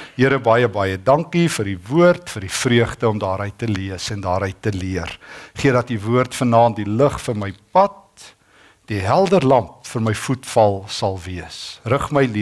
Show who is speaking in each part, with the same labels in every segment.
Speaker 1: Here, baie dankie vir die woord, vir die vreugde om daaruit te lees en daaruit te leer. Gee dat die woord vanaand die lig vir my pad, die helder lamp vir my voetval sal wees. Rig my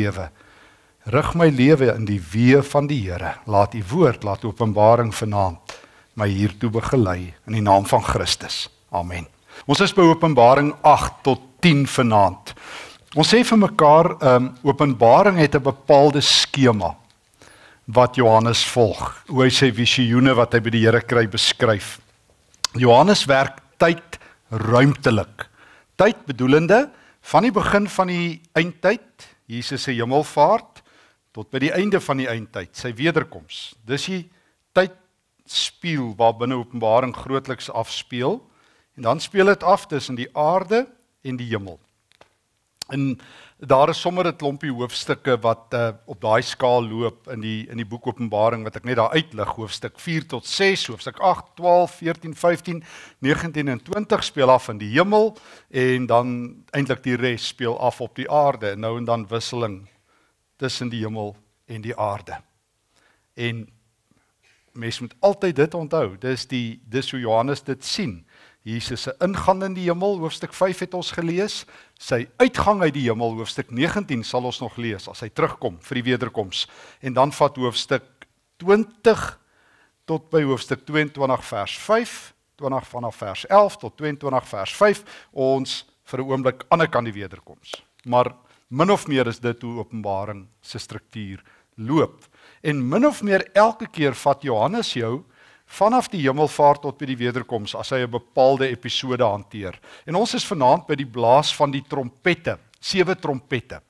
Speaker 1: lewe in die weë van die Here. Laat die woord, laat Openbaring vanaand my hiertoe begelei in die naam van Christus. Amen. Ons is by Openbaring 8 tot 10 vanaand. Ons sê vir mekaar, Openbaring het 'n bepaalde skema wat Johannes volg, hoe hy sy visioene wat hy by die Here kry beskryf. Johannes werk tyd ruimtelik. Tyd bedoelende van die begin van die eindtyd, Jesus se hemelvaart, tot by die einde van die eindtyd, sy wederkoms. Dis die tydspieël waar binne Openbaring grootliks afspeel, en dan speel dit af tussen die aarde en die hemel. En daar is sommer 'n klompie hoofstukke wat op daai skaal loop in die boek Openbaring wat ek net daar uitlig, hoofstuk 4 tot 6, hoofstuk 8, 12, 14, 15, 19 en 20 speel af in die hemel en dan eintlik die res speel af op die aarde en nou en dan wisseling tussen die hemel en die aarde. En mens moet altyd dit onthou, dis hoe Johannes dit sien. Jesus se ingang in die hemel, hoofstuk 5 het ons gelees, sy uitgang uit die hemel, hoofstuk 19 sal ons nog lees, as hy terugkom vir die wederkoms, en dan vat hoofstuk 20 tot by hoofstuk 22 vers 5, 20 vanaf vers 11 tot 22 vers 5, ons vir 'n oomblik aan die kant die wederkoms. Maar min of meer is dit hoe Openbaring se struktuur loop. En min of meer elke keer vat Johannes jou vanaf die hemelvaart tot by die wederkoms as hy 'n bepaalde episode hanteer. En ons is vanaand by die blaas van die trompette, 7 trompette.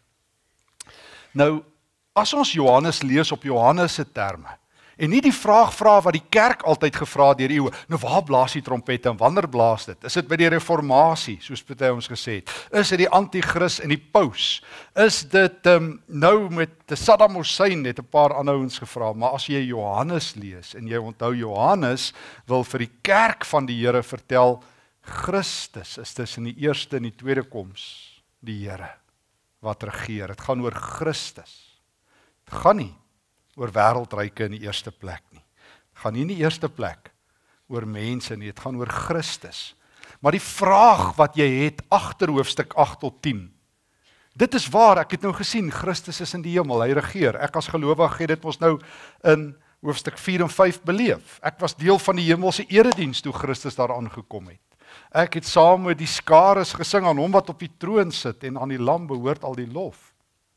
Speaker 1: Nou, as ons Johannes lees op Johannes se terme, en nie die vraag vra wat die kerk altyd gevra deur eeue, nou waar blaas die trompette en wanneer blaas dit? Is dit by die reformatie, soos party ons gesê het? Is dit die anti-kris en die paus? Is dit nou met Saddam Hussein, het 'n paar aanhouens gevra, maar as jy Johannes lees, en jy onthou Johannes wil vir die kerk van die Here vertel, Christus is tussen die eerste en die tweede koms die Here wat regeer. Het gaan oor Christus. Het gaan nie oor wêreldryke in die eerste plek nie. Het gaan nie in die eerste plek oor mense nie, het gaan oor Christus. Maar die vraag wat jy het agter hoofstuk 8 tot 10, dit is waar, ek het nou gesien, Christus is in die hemel, hy regeer. Ek as gelowige het dit ons nou in hoofstuk 4 en 5 beleef. Ek was deel van die hemelse erediens toe Christus daar aangekom het. Ek het saam met die skares gesing aan hom wat op die troon sit en aan die lam behoort al die lof.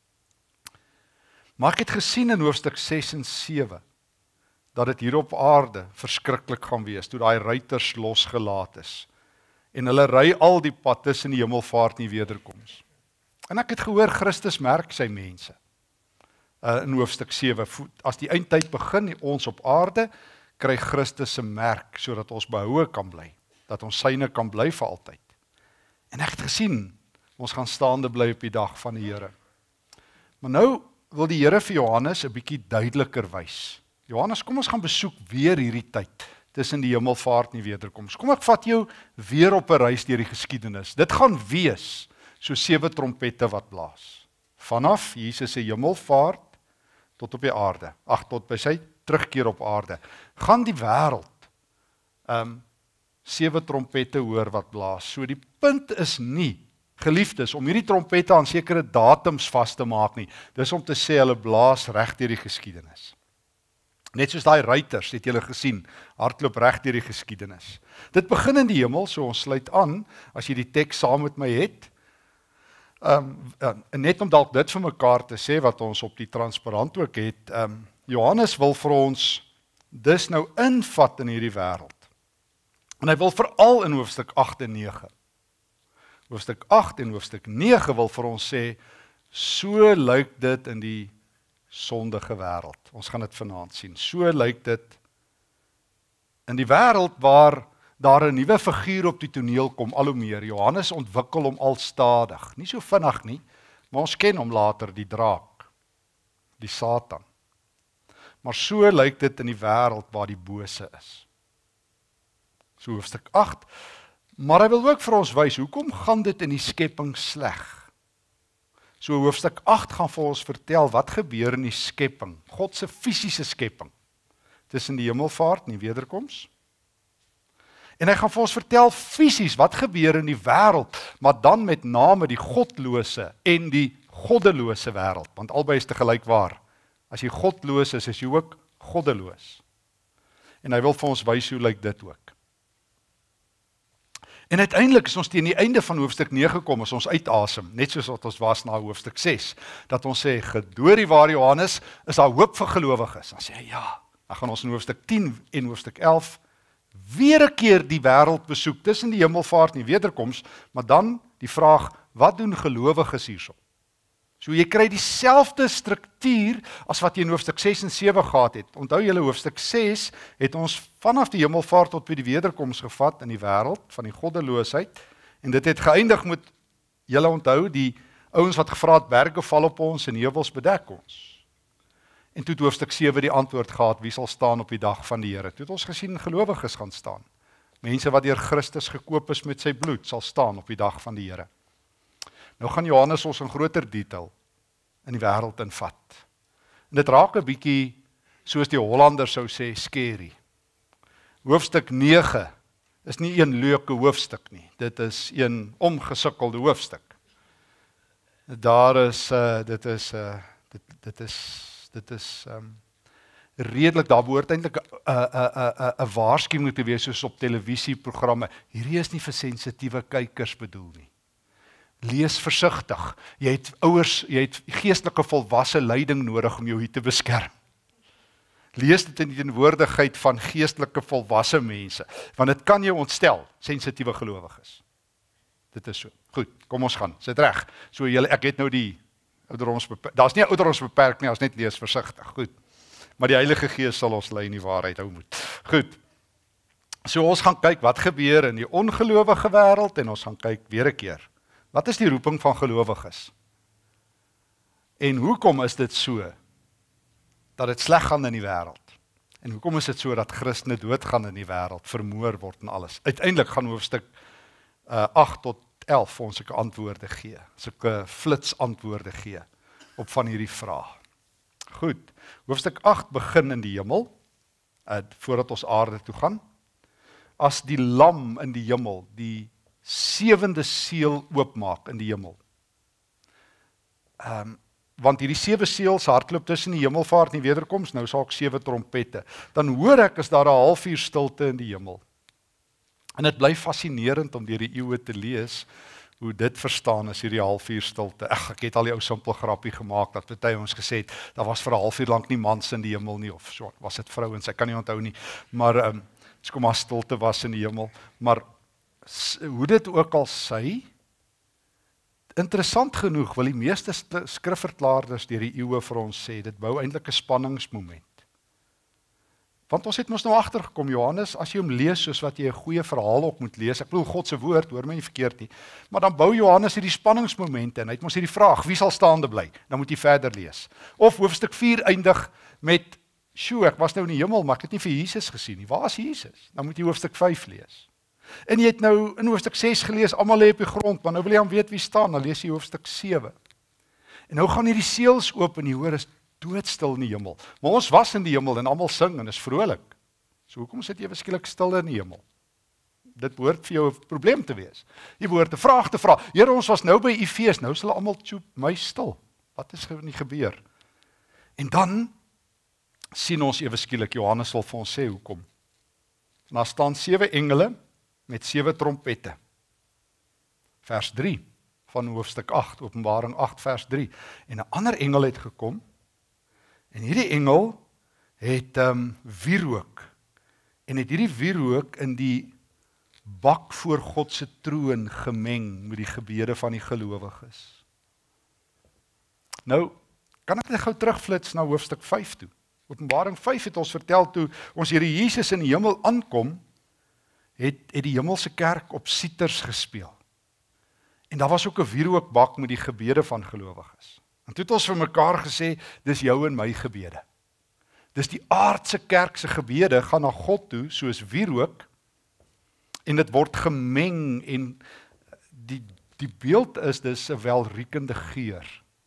Speaker 1: Maar ek het gesien in hoofstuk 6 en 7 dat dit hier op aarde verskriklik gaan wees toe daai ruiters losgelaat is. En hulle ry al die pad tussen die hemelvaart en die wederkoms. En ek het gehoor Christus merk sy mense. In hoofstuk 7, as die eindtyd begin, ons op aarde, kry Christus se merk sodat ons behoue kan bly, dat ons syne kan bly vir altyd. En ek het gesien, ons gaan staande bly op die dag van die Here. Maar nou wil die Here vir Johannes 'n bietjie duideliker wys. Johannes, kom ons gaan besoek weer hierdie tyd tussen die hemelvaart en die wederkoms. Kom ek vat jou weer op 'n reis deur die geskiedenis. Dit gaan wees so 7 trompette wat blaas. Vanaf Jesus se hemelvaart tot op die aarde. Tot by sy terugkeer op aarde. Gaan die wêreld 7 trompette hoor wat blaas. So die punt is nie, geliefdes, om hierdie trompette aan sekere datums vas te maak nie. Dis om te sê hulle blaas reg deur die geskiedenis. Net soos daai ruiters, het julle gesien, hardloop reg deur die geskiedenis. Dit begin in die hemel, so ons sluit aan, as jy die teks saam met my het. Net om dalk dit vir mekaar te sê, wat ons op die transparant ook het, Johannes wil vir ons dis nou invat in hierdie wêreld. En hy wil veral in hoofstuk 8 en 9. Hoofstuk 8 en hoofstuk 9 wil vir ons sê, so lyk dit in die sondige wêreld. Ons gaan dit vanaand sien. So lyk dit in die wêreld waar daar 'n nuwe figuur op die toneel kom, al hoe meer. Johannes ontwikkel hom al stadig. Nie so vinnig nie, maar ons ken hom later, die draak, die Satan. Maar so lyk dit in die wêreld waar die bose is. So hoofstuk 8. Maar hy wil ook vir ons wys, hoekom gaan dit in die skepping sleg? So hoofstuk 8 gaan vir ons vertel wat gebeur in die skepping, God se fisiese skepping, tussen die hemelvaart en die wederkoms. En hy gaan vir ons vertel fisies wat gebeur in die wêreld, maar dan met name die godlose en die goddelose wêreld, want albei is te gelykwaar. As jy godloos is jy ook goddeloos. En hy wil vir ons wys hoe lyk dit ook. En uiteindelik is ons teen die einde van hoofstuk 9 gekom, as ons uitasem, net soos wat ons was na hoofstuk 6, dat ons sê, gedoorie waar Johannes, is daar hoop vir gelowiges. Dan sê hy, ja, dan gaan ons in hoofstuk 10 en hoofstuk 11 weer 'n keer die wêreld besoek, tussen die hemelvaart en die wederkoms, maar dan die vraag, wat doen gelowiges hierso? So jy kry dieselfde struktuur as wat jy in hoofstuk 6 en 7 gehad het. Onthou julle, hoofstuk 6 het ons vanaf die hemelvaart tot by die wederkoms gevat in die wêreld van die goddeloosheid, en dit het geëindig met, julle onthou, die ouens wat gevra het, berge val op ons en heuwels bedek ons. En toe het hoofstuk 7 die antwoord gehad, wie sal staan op die dag van die Here? Toe het ons gesien, gelowiges gaan staan. Mense wat deur Christus gekoop is met sy bloed, sal staan op die dag van die Here. Nou gaan Johannes ons in groter detail in die wêreld invat. En dit raak 'n bietjie, soos die Hollanders sou sê, scary. Hoofstuk 9 is nie een leuke hoofstuk nie. Dit is een omgesukkelde hoofstuk. Daar is, dit is redelik, daar behoort eintlik 'n waarskuwing te wees, soos op televisieprogramme. Hierdie is nie vir sensitiewe kykers bedoel nie. Lees versigtig. Jy het geestelike volwasse leiding nodig om jou hier te beskerm. Lees dit in die teenwoordigheid van geestelike volwasse mense, want dit kan jou ontstel, sensitiewe gelowiges. Dit is so. Goed, kom ons gaan. Sit reg. So ek het nou die ouderdomsbeperking. Daar's nie 'n ouderdomsbeperking nie, ons net lees versigtig. Goed. Maar die Heilige Gees sal ons lei in die waarheid hou moet. Goed. So ons gaan kyk wat gebeur in die ongelowige wêreld en ons gaan kyk weer 'n keer. Wat is die roeping van gelowiges? En hoekom is dit so dat dit sleg gaan in die wêreld? En hoekom is dit so dat Christene doodgaan in die wêreld, vermoor word en alles? Uiteindelik gaan hoofstuk 8 tot 11 ons sulke antwoorde gee, sulke flitsantwoorde gee op van hierdie vrae. Goed, hoofstuk 8 begin in die hemel, voordat ons aarde toe gaan, as die lam in die hemel, die 7de seël oopmaak in die hemel. Want hierdie 7 seëls hardloop tussen die hemelvaart en die wederkoms, nou sal ek 7 trompette. Dan hoor ek, is daar 'n halfuur stilte in die hemel. En dit bly fascinerend om deur die eeue te lees, hoe dit verstaan is, hierdie halfuur stilte. Ek het al die ou simpel grappie gemaak, dat party ons gesê het, daar was vir 'n halfuur lank nie mans in die hemel nie, of so, was dit vrouens, ek kan nie onthou nie, maar, kom maar stilte was in die hemel, maar, hoe dit ook al sy, interessant genoeg wil die meeste skrifverklaarders deur die eeue vir ons sê, dit bou eintlik 'n spanningsmoment. Want ons het mos nou agtergekom, Johannes, as jy hom lees soos wat jy 'n goeie verhaal ook moet lees, ek bedoel God se woord, hoor my nie verkeerd nie, maar dan bou Johannes hierdie spanningsmomente en hy het mos hierdie vraag, wie sal staande bly? Dan moet jy verder lees. Of hoofstuk 4 eindig met, ek was nou in die hemel, maar ek het nie vir Jesus gesien nie. Waar is Jesus? Dan moet jy hoofstuk 5 lees. En jy het nou in hoofstuk 6 gelees, almal lê op die grond, maar nou wil jy aan weet wie staan, dan lees jy hoofstuk 7. En nou gaan hierdie seëls oop en jy hoor is doodstil in die hemel. Maar ons was in die hemel en almal sing en is vrolik. So hoekom sit jy skielik stil in die hemel? Dit behoort vir jou 'n probleem te wees. Jy behoort 'n vraag te vra. Here, ons was nou by u fees, nou is hulle almal my stil. Wat is nie gebeur? En dan sien ons ewe skielik, Johannes wil vir ons sê hoekom. En daar staan 7 engele met 7 trompette. Vers 3 van hoofstuk 8, Openbaring 8 vers 3. En 'n ander engel het gekom, en hierdie engel het wierook, en het hierdie wierook in die bak voor God se troon gemeng met die gebede van die gelowiges. Nou, kan ek net gou terugflits na hoofstuk 5 toe. Openbaring 5 het ons vertel toe ons Here Jesus in die hemel aankom, het die hemelse kerk op siters gespeel. En daar was ook 'n wierookbak met die gebede van gelowiges. En toe het ons vir mekaar gesê, dis jou en my gebede. Dis die aardse kerk se gebede gaan na God toe, soos wierook, en dit word gemeng, en die beeld is dis 'n welriekende geur.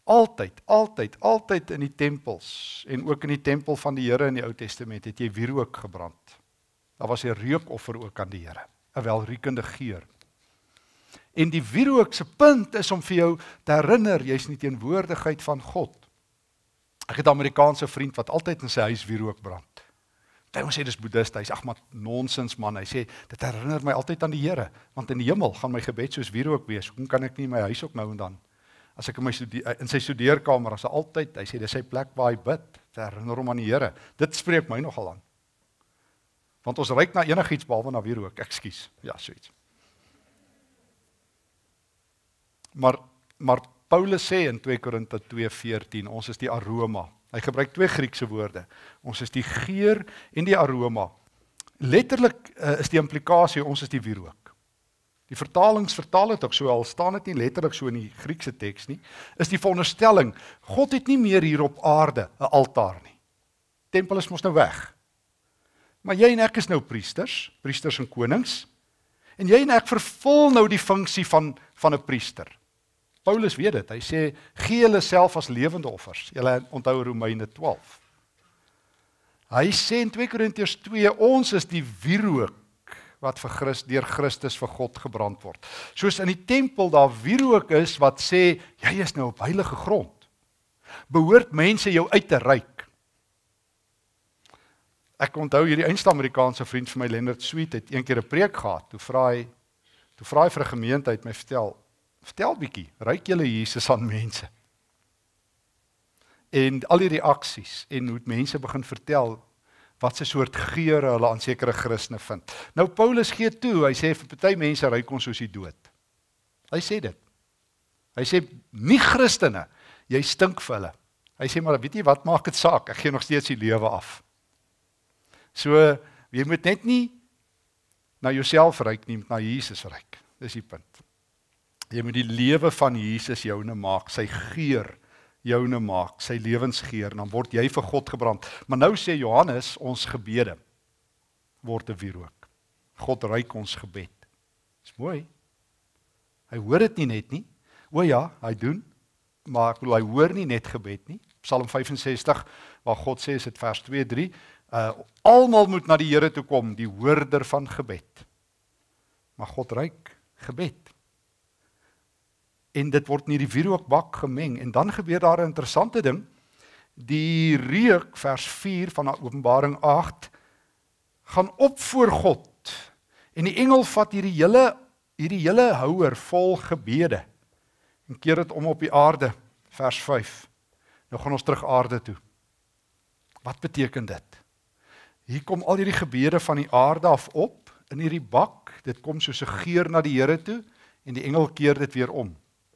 Speaker 1: Altyd in die tempels en ook in die tempel van die Here in die Ou Testament het jy wierook gebrand. Daar was 'n reukoffer ook aan die Here, 'n welriekende geur. En die wierook se punt is om vir jou te herinner, jy's in die teenwoordigheid van God. Ek het 'n Amerikaanse vriend wat altyd in sy huis wierook brand. Hy sê dis boeddhist, hy sê ag maar nonsens man, hy sê dit herinner my altyd aan die Here, want in die hemel gaan my gebed soos wierook wees. Hoekom kan ek nie in my huis ook nou en dan? As ek in sy studeerkamer, as hy altyd, hy sê dis sy plek waar hy bid, te herinner hom aan die Here. Dit spreek my nogal aan. Want ons ruik na enigiets behalwe na wierook, ekskuus. Ja, so iets. Maar Paulus sê in 2 Korinte 2:14, ons is die aroma. Hy gebruik 2 Griekse woorde. Ons is die geur en die aroma. Letterlik is die implikasie, ons is die wierook. Die vertalings vertaal dit ook so, al staan dit nie letterlik so in die Griekse teks nie, is die veronderstelling, God het nie meer hier op aarde 'n altaar nie. Tempel is mos nou weg. Maar jy en ek is nou priesters en konings, en jy en ek vervul nou die funksie van 'n priester. Paulus weet dit, hy sê, gee julle self as lewende offers. Julle onthou Romeine 12. Hy sê in 2 Korintiërs 2, ons is die wierook wat deur Christus vir God gebrand word. Soos in die tempel daar wierook is wat sê, jy is nou op heilige grond. Behoort mense jou uit te reik. Ek onthou hierdie Einste-Amerikaanse vriend vir my, Leonard Sweet, het een keer 'n preek gehad. Toe vra hy vir 'n gemeente, het my vertel bietjie, ruik julle Jesus aan mense? En al die reaksies, en hoe mense begin vertel, wat se soort geure hulle aan sekere Christene vind. Nou Paulus gee toe, hy sê vir party mense ruik ons soos die dood. Hy sê dit. Hy sê, nie Christene, jy stink vir hulle. Hy sê, maar weet jy wat maak dit saak? Ek gee nog steeds die lewe af. So, jy moet net nie na jouself ruik nie, na Jesus ruik. Dis die punt. Jy moet die lewe van Jesus joune maak, sy geur joune maak, sy lewensgeur, dan word jy vir God gebrand. Maar nou sê Johannes, ons gebede word 'n wierook. God ruik ons gebed. Dis mooi. Hy hoor dit nie net nie. O ja, hy doen, maar ek bedoel, hy hoor nie net gebed nie. Psalm 65, waar God sê, is dit vers 2-3, almal moet na die Here toe kom, die hoorder van gebed. Maar God ruik gebed. En dit word in die wierookbak gemeng, en dan gebeur daar 'n interessante ding, die reuk, vers 4 van Openbaring 8, gaan op voor God, en die engel vat hierdie hele houer vol gebede, en keer dit om op die aarde, vers 5, nou gaan ons terug aarde toe. Wat beteken dit? Hier kom al hierdie gebede van die aarde af op, in hierdie bak, dit kom soos 'n geur na die Here toe, en die engel keer dit weer om.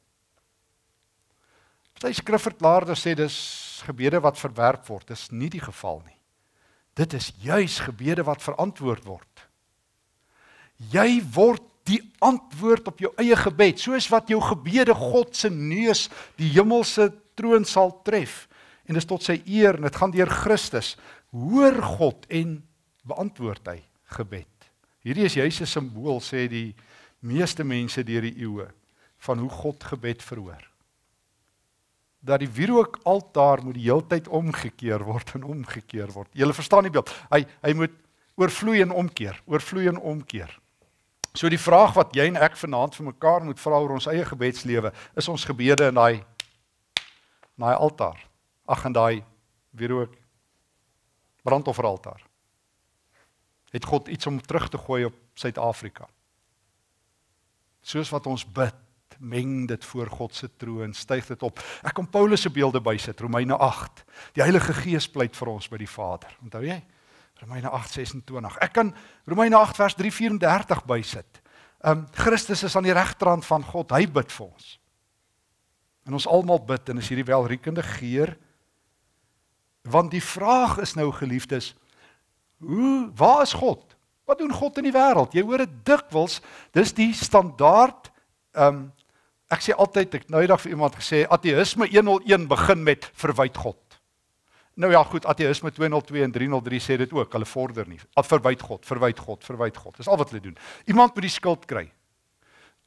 Speaker 1: Party skrifverklaarders sê dis gebede wat verwerp word, dis nie die geval nie. Dit is juis gebede wat verantwoord word. Jy word die antwoord op jou eie gebed, soos wat jou gebede God se neus, die hemelse troon sal tref, en dis tot sy eer, en dit gaan deur Christus, hoor God en beantwoord hy gebed. Hierdie is juis 'n simbool, sê die meeste mense deur die eeue, van hoe God gebed verhoor. Dat die wierookaltaar moet die heeltyd omgekeer word en omgekeer word. Julle verstaan die beeld. Hy moet oorvloei en omkeer. So die vraag wat jy en ek vanaand vir mekaar moet vra oor ons eie gebedslewe, is ons gebede in daai altaar. Ag, in daai wierook brandofferaltaar. Het God iets om terug te gooi op Suid-Afrika? Soos wat ons bid, meng dit voor God se troon, styg dit op. Ek kom Paulus se beelde bysit, Romeine 8. Die Heilige Gees pleit vir ons by die Vader. Onthou jy? Romeine 8:26. Ek kan Romeine 8 vers 3:34 bysit. Christus is aan die regterhand van God, hy bid vir ons. En ons almal bid, en is hierdie welriekende geur. Want die vraag is nou, geliefdes, waar is God? Wat doen God in die wêreld? Jy hoor dit dikwels, dis die standaard, ek sê altyd, ek nou eendag vir iemand gesê, ateïsme 101 begin met verwyd God. Nou ja, goed, ateïsme 202 en 303 sê dit ook, hulle vorder nie. Verwyd God. Dis al wat hulle doen. Iemand moet die skuld kry.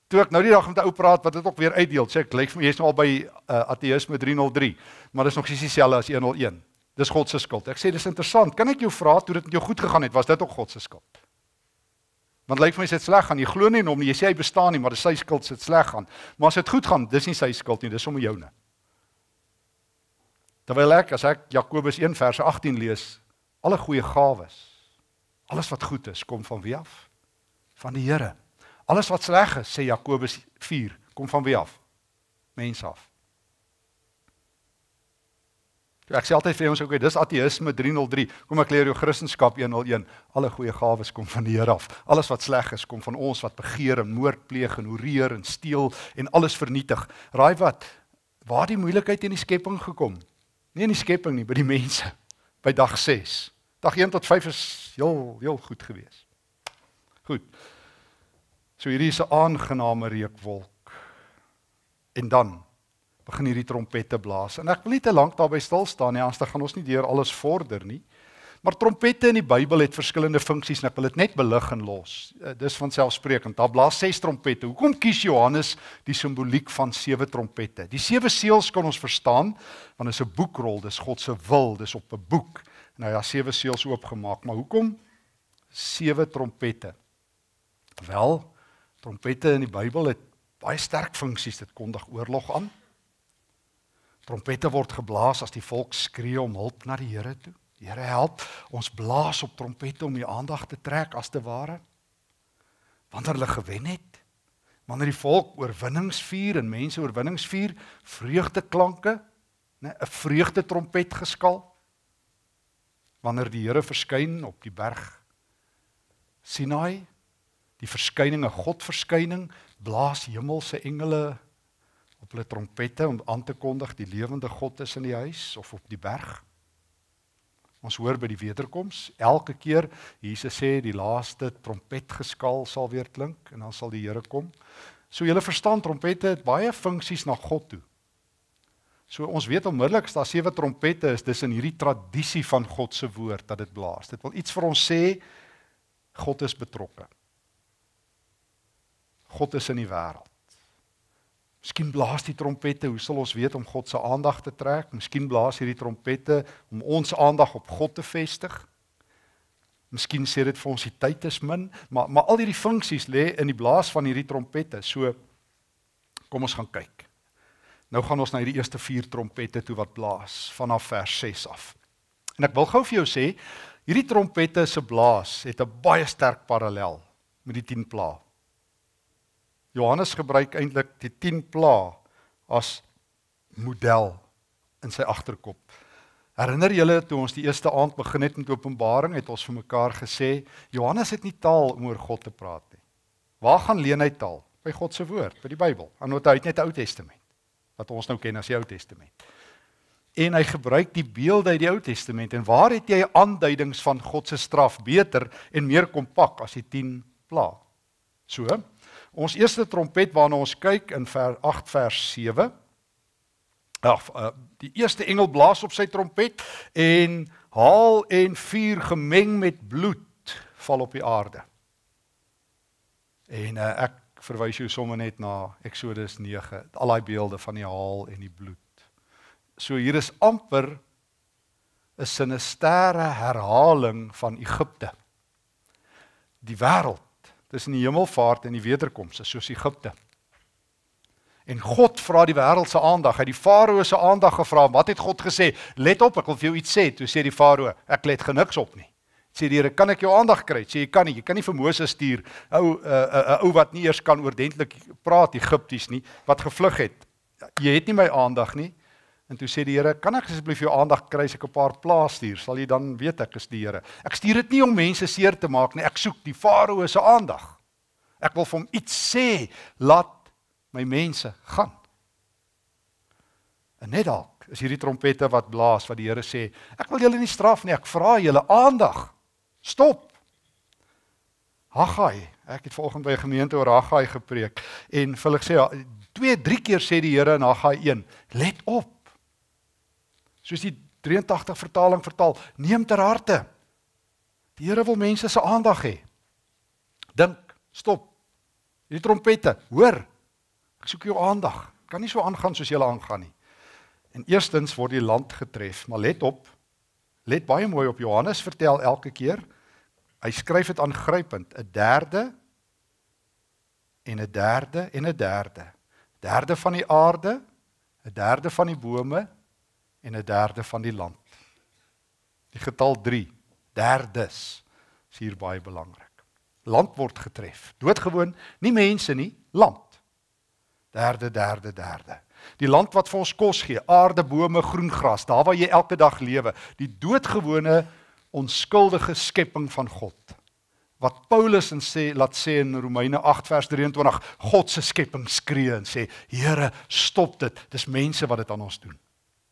Speaker 1: Toe ek nou die dag met 'n ou praat wat dit ook weer uitdeel, sê ek, lyk vir my jy's nou al by ateïsme 303, maar dis nog dieselfde as 101. Dis God se skuld. Ek sê dis interessant. Kan ek jou vra toe dit met jou goed gegaan het, was dit ook God se skuld? Want lyk vir my is dit sleg gaan. Jy glo nie in hom nie. Jy sê hy bestaan nie, maar dis sy skuld as dit sleg gaan. Maar as dit goed gaan, dis nie sy skuld nie, dis sommer joune. Terwyl as ek Jakobus 1 vers 18 lees, alle goeie gawes, alles wat goed is, kom van wie af? Van die Here. Alles wat sleg is, sê Jakobus 4, kom van wie af? Mens af. Ek sê altyd vir ons, okay, dis ateïsme 303, kom ek leer jou Christendom 101, alle goeie gawes kom van die Here af, alles wat sleg is, kom van ons wat begeer en moord pleeg en hoereer en steel en alles vernietig. Raai wat, waar het die moeilikheid in die skepping gekom? Nie in die skepping nie, by die mense, by dag 6. Dag 1 tot 5 is heel goed gewees. Goed, so hierdie is 'n aangename reukwolk, en dan begin hierdie trompette blaas. En ek wil nie te lank daarby stil staan nie, anders gaan ons nie deur alles vorder nie. Maar trompette in die Bybel het verskillende funksies en ek wil dit net belig en los. Dis vanselfsprekend. Daar blaas 6 trompette. Hoekom kies Johannes die simboliek van 7 trompette? Die 7 seels kan ons verstaan, want dit is 'n boekrol, dis God se wil, dis op 'n boek. En hy het 7 seels oopgemaak. Maar hoekom 7 trompette? Wel, trompette in die Bybel het baie sterk funksies. Dit kondig oorlog aan. Trompette word geblaas as die volk skree om hulp na die Here toe. Die Here help, ons blaas op trompette om die aandag te trek as te ware. Wanneer hulle gewen het, wanneer die volk oorwinnings vier en mense oorwinnings vier, vreugdeklanke, 'n vreugde trompet geskal. Wanneer die Here verskyn op die berg Sinai, die verskyning, 'n Godverskyning, blaas hemelse engele op hulle trompette om aan te kondig die lewende God is in die huis of op die berg. Ons hoor by die wederkoms, elke keer Jesus sê die laaste trompetgeskal sal weer klink en dan sal die Here kom. So julle verstaan, trompette het baie funksies na God toe. So ons weet onmiddellik as daar 7 trompette is, dis in hierdie tradisie van God se woord dat dit blaas. Dit wil iets vir ons sê, God is betrokke. God is in die wêreld. Miskien blaas die trompette, hoe sal ons weet om God se aandag te trek? Miskien blaas hierdie trompette om ons aandag op God te vestig. Miskien sê dit vir ons die tyd is min, maar al hierdie funksies lê in die blaas van hierdie trompette. So kom ons gaan kyk. Nou gaan ons na hierdie eerste 4 trompette toe wat blaas vanaf vers 6 af. En ek wil gou vir jou sê, hierdie trompette se blaas het 'n baie sterk parallel met die 10 plaae. Johannes gebruik eintlik die 10 plaae as model in sy agterkop. Herinner julle toe ons die eerste aand begin het met Openbaring, het ons vir mekaar gesê, Johannes het nie taal om oor God te praat nie. Waar gaan leen hy taal? By God se woord, by die Bybel. En hy het net die Ou Testament, wat ons nou ken as die Ou Testament. En hy gebruik die beelde uit die Ou Testament. En waar het jy aanduidings van God se straf beter en meer kompak as die 10 plaae? So, ons eerste trompet waarna ons kyk in 8 vers 7. Die eerste engel blaas op sy trompet en haal en vuur gemeng met bloed val op die aarde. En ek verwys jou sommer net na Exodus 9, al die beelde van die haal en die bloed. So hier is amper 'n sinistere herhaling van Egipte. Die wêreld tussen die hemelvaart en die wederkoms is soos Egipte. En God vra die wêreld se aandag, hy het die farao se aandag gevra. Wat het God gesê? Let op, ek wil vir jou iets sê. Toe sê die farao, ek let niks op nie. Sê die Here, kan ek jou aandag kry? Sê jy kan nie vir Moses stuur, 'n ou wat nie eers kan oordentlik praat Egipties nie, wat gevlug het. Jy het nie my aandag nie. En toe sê die Here, kan ek asseblief jou aandag kry as ek 'n paar plaae stuur? Sal jy dan weet ek is die Here. Ek stuur dit nie om mense seer te maak nie. Ek soek die farao se aandag. Ek wil vir hom iets sê, laat my mense gaan. En net dalk is hierdie trompette wat blaas, wat die Here sê, ek wil julle nie straf nie, ek vra julle aandag. Stop. Haggai, ek het vanoggend by 'n gemeente oor Haggai gepreek, en vir hulle gesê, 2-3 keer sê die Here in Haggai 1, let op. Soos die 83 vertaling vertaal, neem ter harte. Die Here wil mense se aandag hê. Dink, stop. Die trompette, hoor, ek soek jou aandag. Kan nie so aangaan soos julle aangaan nie. En eerstens word die land getref, maar let op, let baie mooi op, Johannes vertel elke keer, hy skryf dit aangrypend, 'n derde, en 'n derde, en 'n derde. Derde van die aarde, 'n derde van die bome, en 'n derde van die land. Die getal 3, derdes, is hier baie belangrik. Land word getref, doodgewoon, nie mense nie, land. Derde, derde, derde. Die land wat vir ons kos gee, aarde, bome, groen gras, daar waar jy elke dag lewe, die doodgewone, onskuldige skepping van God. Wat Paulus laat sê in Romeine 8 vers 23, God se skepping skree en sê, Here, stop dit, dis mense wat dit aan ons doen.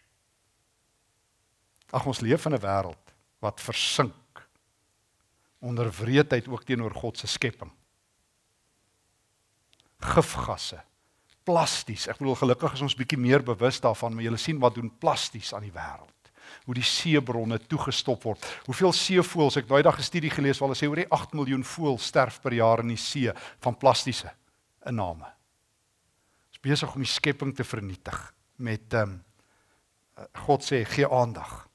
Speaker 1: Ag, ons leef in 'n wêreld wat versink onder wreedheid ook teenoor God se skepping. Gifgasse, plasties, ek bedoel gelukkig is ons bietjie meer bewus daarvan, maar julle sien wat doen plasties aan die wêreld. Hoe die seebronne toegestop word. Hoeveel seevoëls, ek daai dag 'n studie gelees waar hulle sê oor die 8 miljoen voëls sterf per jaar in die see van plastiese inname. Is besig om die skepping te vernietig met God sê gee aandag.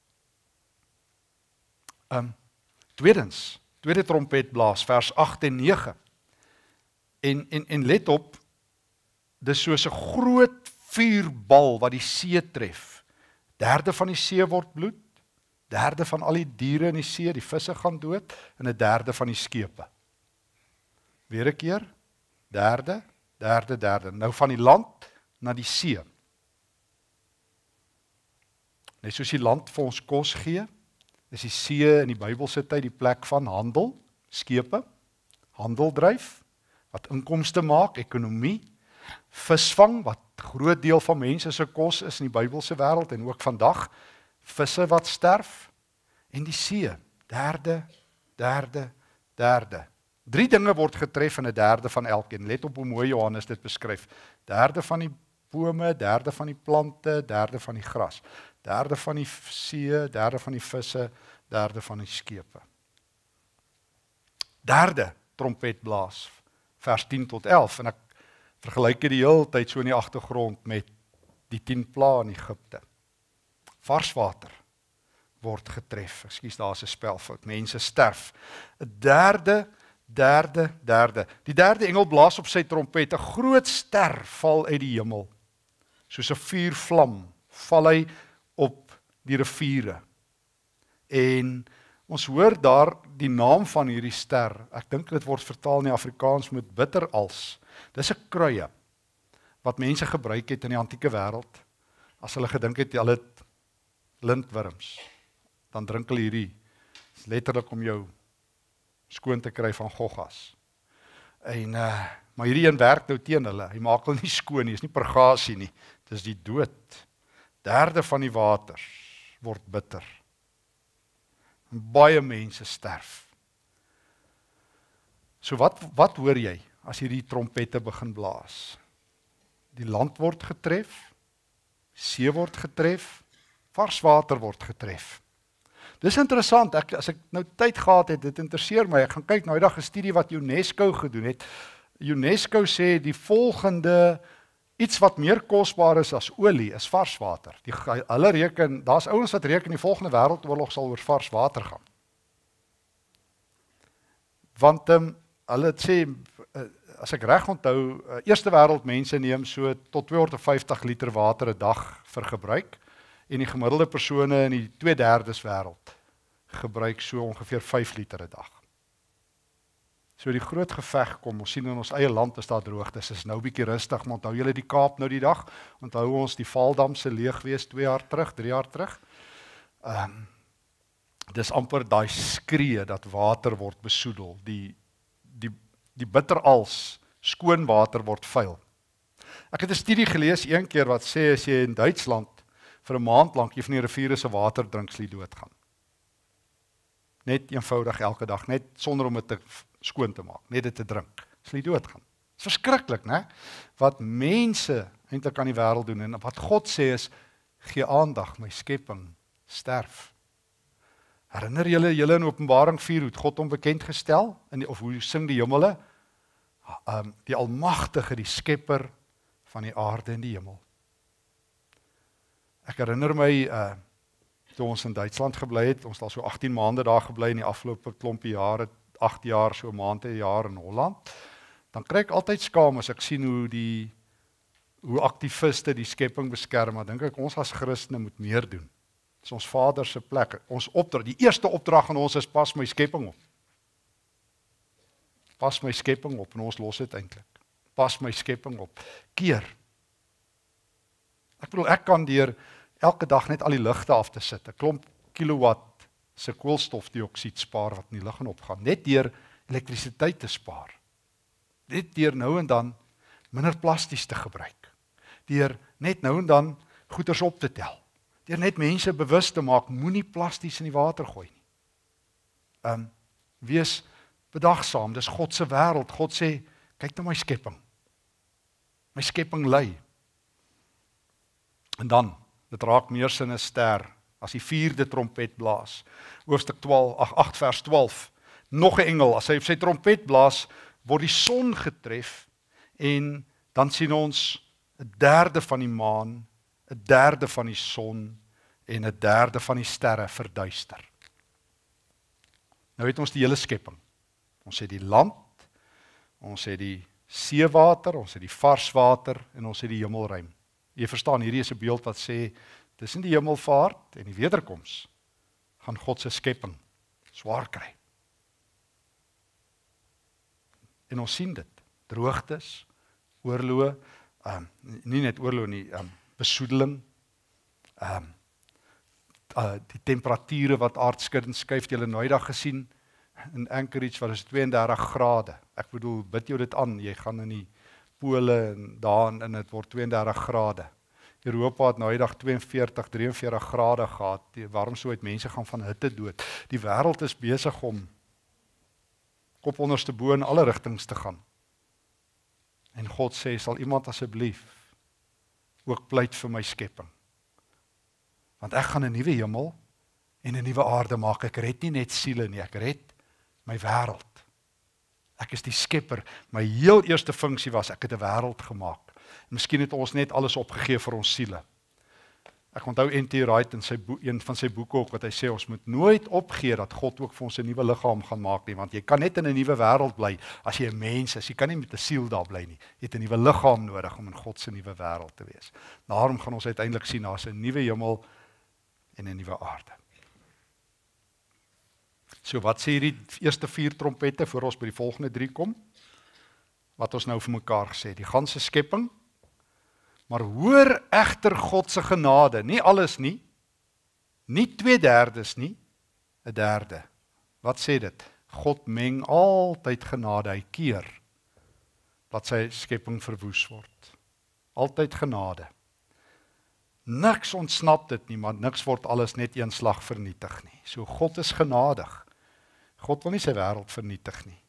Speaker 1: Tweede trompet blaas, vers 8 en 9. En let op, dis soos 'n groot vuurbal wat die see tref. Derde van die see word bloed, derde van al die diere in die see, die visse gaan dood, en 'n derde van die skepe. Weer 'n keer, derde, derde, derde. Nou van die land na die see. Net soos die land vir ons kos gee, is die see in die Bybelse tyd die plek van handel, skepe, handel dryf, wat inkomste maak, ekonomie, visvang, wat groot deel van mense se kos is in die Bybelse wêreld, en ook vandag, visse wat sterf, en die see, derde, derde, derde. 3 dinge word getref in 'n derde van elkeen. Let op hoe mooi Johannes dit beskryf. Derde van die bome, derde van die plante, derde van die gras. Derde van die see, derde van die visse, derde van die skepe. Derde trompet blaas, vers 10 tot 11, en ek vergelyk dit die hele tyd so in die agtergrond met die 10 plaae in Egipte. Varswater word getref, ekskuus, daar is 'n spelfout, mense sterf. 'n derde, derde. Die derde engel blaas op sy trompet, 'n groot ster val uit die hemel, soos 'n vuurvlam, val hy op die riviere. En ons hoor daar die naam van hierdie ster, ek dink dit word vertaal in die Afrikaans met bitterals. Dis 'n kruie wat mense gebruik het in die antieke wêreld, as hulle gedink het, hulle het lintwurms, dan drink hulle hierdie, is letterlik om jou skoon te kry van goggas. En, maar hierdie een werk nou teen hulle, hy maak hulle nie skoon nie, is nie purgasie nie, dis die dood. Derde van die waters word bitter. En baie mense sterf. So wat hoor jy as hierdie trompette begin blaas? Die land word getref, see word getref, vars water word getref. Dis interessant, as ek nou tyd gehad het, dit interesseer my, ek gaan kyk nou die dag 'n studie wat UNESCO gedoen het. UNESCO sê die volgende, iets wat meer kosbaar is as olie, is vars water. Hulle reken, daar's ouens wat reken die volgende wêreldoorlog sal oor vars water gaan. Want hulle sê, as ek reg onthou, eerste wêreld mense neem so tot 250 liter water 'n dag vir gebruik, en die gemiddelde persone in die 2/3 wêreld gebruik so ongeveer 5 liter 'n dag. So die groot geveg kom, ons sien in ons eie land is daar droogtes, is nou bietjie rustig, maar onthou julle die Kaap nou die dag, onthou ons die Vaaldam se leeg wees 2 jaar terug, 3 jaar terug. Dis amper daai skree dat water word besoedel, die bitterals, skoon water word vuil. Ek het 'n studie gelees een keer wat sê as jy in Duitsland vir 'n maand lank jy van die riviere se water drink, sal jy doodgaan. Net eenvoudig elke dag, net sonder om dit te skoon te maak, net dit te drink, sal jy doodgaan. Dit is verskriklik, né? Wat mense eintlik aan die wêreld doen, en wat God sê is, gee aandag, my skepping sterf. Herinner julle in Openbaring 4 hoe God hom bekend gestel, of hoe sing die hemele? Die Almagtige, die skepper van die aarde en die hemel. Ek herinner my, toe ons in Duitsland gebly het, ons het al so 18 maande daar gebly in die afgelope klompie jare, 8 jaar, so 'n maand 'n jaar in Holland, dan kry ek altyd skaam as ek sien hoe aktiviste die skepping beskerm, maar dink ek ons as Christene moet meer doen. Dit is ons Vader se plek. Ons opdrag, die eerste opdrag aan ons is pas my skepping op. Pas my skepping op en ons los dit eintlik. Pas my skepping op. Keer. Ek bedoel, ek kan deur elke dag net al die ligte af te sit, 'n klomp kilowatt se koolstofdioksied spaar wat in die lug gaan opgaan, net deur elektrisiteit te spaar. Net deur nou en dan minder plasties te gebruik. Deur net nou en dan goeders op te tel. Deur net mense bewus te maak, moenie plasties in die water gooi nie. Wees bedagsaam, dis God se wêreld. God sê, kyk na my skepping. My skepping ly. En dan, dit raak meer sin 'n ster, as die 4de trompet blaas. Hoofstuk 8 vers 12. Nog 'n engel, as hy op sy trompet blaas, word die son getref, en dan sien ons 1/3 van die maan, 1/3 van die son, en 1/3 van die sterre verduister. Nou het ons die hele skepping. Ons het die land, ons het die seewater, ons het die varswater, en ons het die hemelruim. Jy verstaan, hierdie is 'n beeld wat sê, tussen die hemelvaart en die wederkoms, gaan God se skepping swaar kry. En ons sien dit, droogtes, oorloë, nie net oorloë nie, besoedeling, die temperature wat aardskuddend skuif, jy het nou eendag gesien, in Anchorage, wat is 32 grade, ek bedoel, bid jou dit aan, jy gaan in die pole, en daar, en het word 32 grade, Europa het nou eendag 42, 43 grade gehad, waarom so het mense gaan van hitte dood, die wêreld is besig om kop onderste bo in alle rigtings te gaan, en God sê, sal iemand asseblief ook pleit vir my skepping, want ek gaan 'n nuwe hemel en 'n nuwe aarde maak, ek red nie net siele nie, ek red my wêreld, ek is die skepper, my heel eerste funksie was, ek het 'n wêreld gemaak, en miskien het ons net alles opgegee vir ons siele, ek onthou N.T. Wright in een van sy boeke ook, wat hy sê, ons moet nooit opgee dat God ook vir ons 'n nuwe liggaam gaan maak nie, want jy kan net in 'n nuwe wêreld bly, as jy 'n mens is, jy kan nie met 'n siel daar bly nie, jy het 'n nuwe liggaam nodig om in God se nuwe wêreld te wees. Daarom gaan ons uiteindelik sien, daar's 'n nuwe hemel en 'n nuwe aarde. So wat sê hierdie eerste 4 trompette, voor ons by die volgende 3 kom, wat ons nou vir mekaar gesê, die ganse skepping, maar hoor egter God se genade, nie alles nie, nie 2/3 nie, 1/3. Wat sê dit? God meng altyd genade, hy keer, dat sy skepping verwoes word. Altyd genade. Niks ontsnap dit nie, maar niks word alles net een slag vernietig nie. So God is genadig. God wil nie sy wêreld vernietig nie.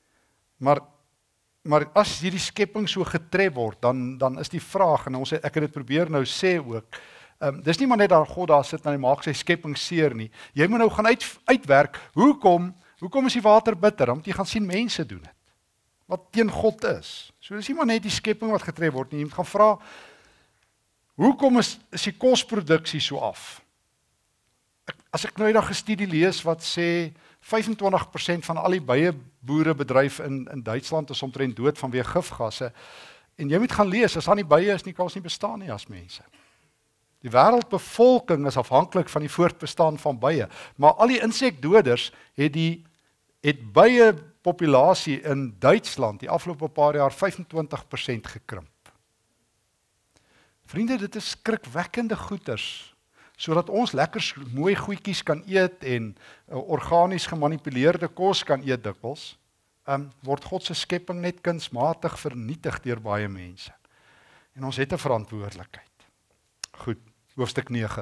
Speaker 1: Maar as hierdie skepping so getref word, dan is die vraag, en ek het dit probeer nou sê ook, dis nie maar net dat God daar sit en hy maak sy skepping seer nie. Jy moet nou gaan uitwerk, hoekom is die water bitter? Dan moet jy gaan sien mense doen dit. Wat teen God is. So dis nie maar net die skepping wat getref word nie. Jy moet gaan vra, hoekom is die kosproduksie so af? As ek nou eendag 'n studie lees wat sê 25% van al die bye-boerebedryf in Duitsland is omtrent dood vanweë gifgasse, en jy moet gaan lees, as aan die bye is nie, kan ons nie bestaan nie as mense. Die wêreldbevolking is afhanklik van die voortbestaan van bye, maar al die insekdoders het bye-populasie in Duitsland die afgelope paar jaar 25% gekrimp. Vriende, dit is skrikwekkende goeters, sodat ons lekker mooi goedjies kan eet en organies gemanipuleerde kos kan eet dikwels, word God se skepping net kunsmatig vernietig deur baie mense. En ons het 'n verantwoordelikheid. Goed, hoofstuk 9.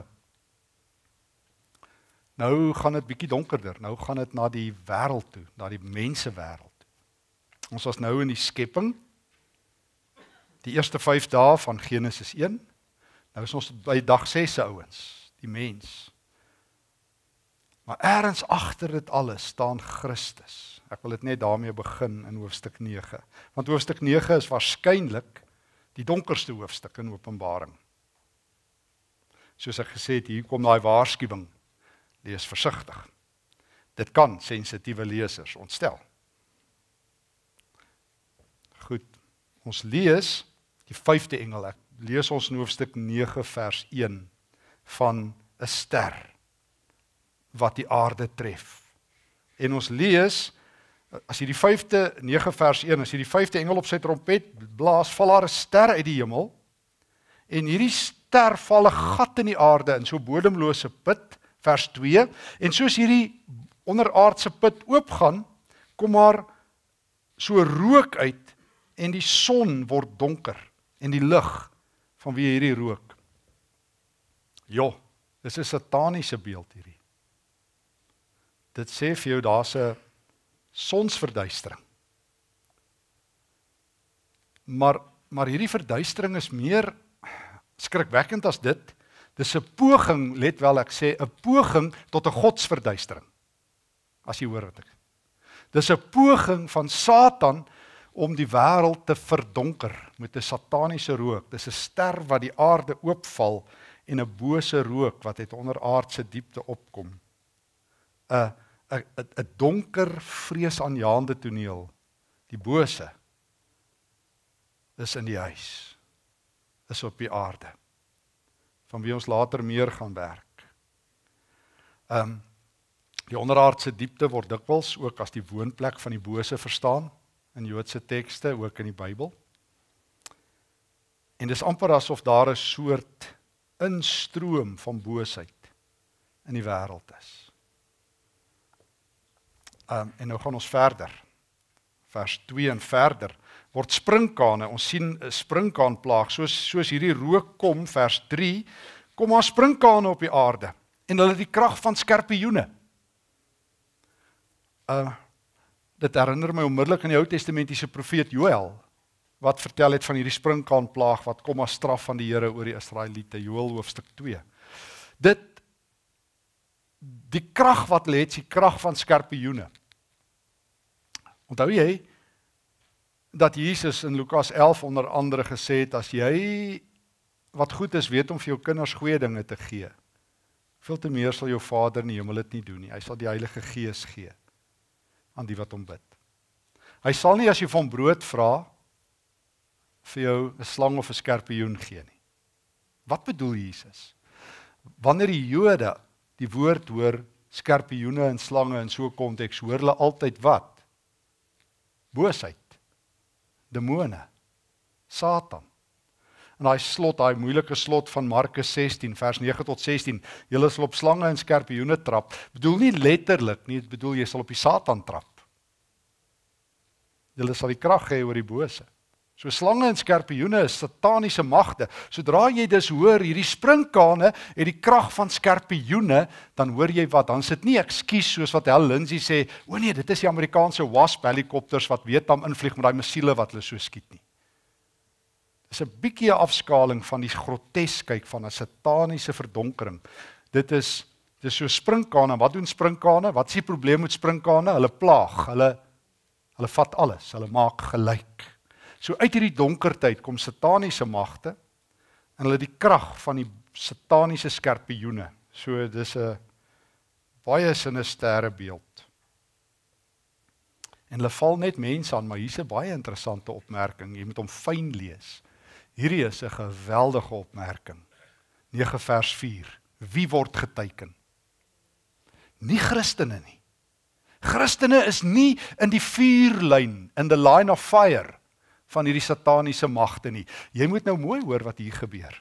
Speaker 1: Nou gaan dit bietjie donkerder, nou gaan dit na die wêreld toe, na die mensewêreld. Ons was nou in die skepping, die eerste 5 dae van Genesis 1, nou is ons by dag 6 ouens, die mens. Maar ergens agter dit alles staan Christus. Ek wil dit net daarmee begin in hoofstuk 9. Want hoofstuk 9 is waarskynlik die donkerste hoofstuk in Openbaring. Soos ek gesê het, hier kom daai waarskuwing. Lees versigtig. Dit kan sensitiewe lesers ontstel. Goed, ons lees die 5de engel. Ek lees ons in hoofstuk 9 vers 1 van 'n ster wat die aarde tref. En ons lees, as jy die 9 vers 1, as jy die 5de engel op sy trompet blaas, val daar 'n ster uit die hemel, en hierdie ster val 'n gat in die aarde, in so bodemlose put, vers 2, en soos hierdie onderaardse put oopgaan, kom maar so rook uit, en die son word donker, en die lig van wie hierdie rook. Jo, dis 'n sataniese beeld hierdie. Dit sê vir jou, daar's 'n sonsverduistering. Maar hierdie verduistering is meer skrikwekkend as dit. Dis 'n poging, let wel ek sê, 'n poging tot 'n godsverduistering. As jy hoor wat ek. Dis 'n poging van Satan om die wêreld te verdonker met 'n sataniese rook. Dis 'n ster wat die aarde oopval en 'n bose rook wat uit onderaardse diepte opkom. 'n donker, vreesaanjaende toneel. Die bose is in die huis, is op die aarde, van wie ons later meer gaan werk. Die onderaardse diepte word dikwels ook as die woonplek van die bose verstaan, in Joodse tekste, ook in die Bybel. En dis amper asof daar 'n soort instroom van boosheid in die wêreld is. En nou gaan ons verder. Vers 2 en verder. Word sprinkane, ons sien 'n sprinkaanplaag, soos hierdie rook kom, vers 3, kom daar sprinkane op die aarde, en hulle het die krag van skorpioene. Dit herinner my onmiddellik aan die Ou Testamentiese profeet Joël, wat vertel het van hierdie sprinkaanplaag, wat kom as straf van die Here oor die Israeliete, Joël hoofstuk 2. Die krag wat hulle het, die krag van skorpioene. Onthou jy, dat Jesus in Lukas 11 onder andere gesê het, as jy wat goed is, weet om vir jou kinders goeie dinge te gee, veel te meer sal jou Vader in die hemel dit nie doen nie. Hy sal die Heilige Gees gee aan die wat hom bid. Hy sal nie as jy vir hom brood vra, vir jou 'n slang of 'n skorpioen gee nie. Wat bedoel Jesus? Wanneer die Jode die woord hoor, skorpioene en slange in so 'n konteks, hoor hulle altyd wat? Boosheid. Demone, Satan. En daai moeilike slot van Markus 16, vers 9 tot 16, julle sal op slange en skorpioene trap, bedoel nie letterlik nie, dit bedoel jy sal op die Satan trap. Julle sal die krag hê oor die bose. So slange en skorpioene is sataniese magte. Sodra jy dus hoor, hierdie sprinkane het die krag van skorpioene, dan hoor jy wat, dan sit nie ekskuus soos wat Hal Lindsey sê, o nee, dit is die Amerikaanse Wasp helikopters wat Vietnam invlieg met daai missiele wat hulle so skiet nie. Dis 'n bietjie 'n afskaling van die groteskheid van 'n sataniese verdonkering. Dit is so sprinkane. Wat doen sprinkane? Wat is die probleem met sprinkane? Hulle plaag, hulle vat alles, hulle maak gelyk. So uit hierdie donkertyd kom sataniese magte en hulle die krag van die sataniese skorpioene. So dis 'n baie sinistere beeld. En hulle val net mense aan, maar hier's 'n baie interessante opmerking. Jy moet hom fyn lees. Hierdie is 'n geweldige opmerking. 9 vers 4. Wie word geteken? Nie Christene nie. Christene is nie in die vuurlyn, in the line of fire van hierdie sataniese magte nie. Jy moet nou mooi hoor wat hier gebeur.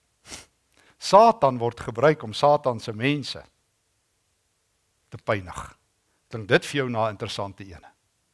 Speaker 1: Satan word gebruik om Satan se mense te pynig. Klink dit vir jou na 'n interessante ene?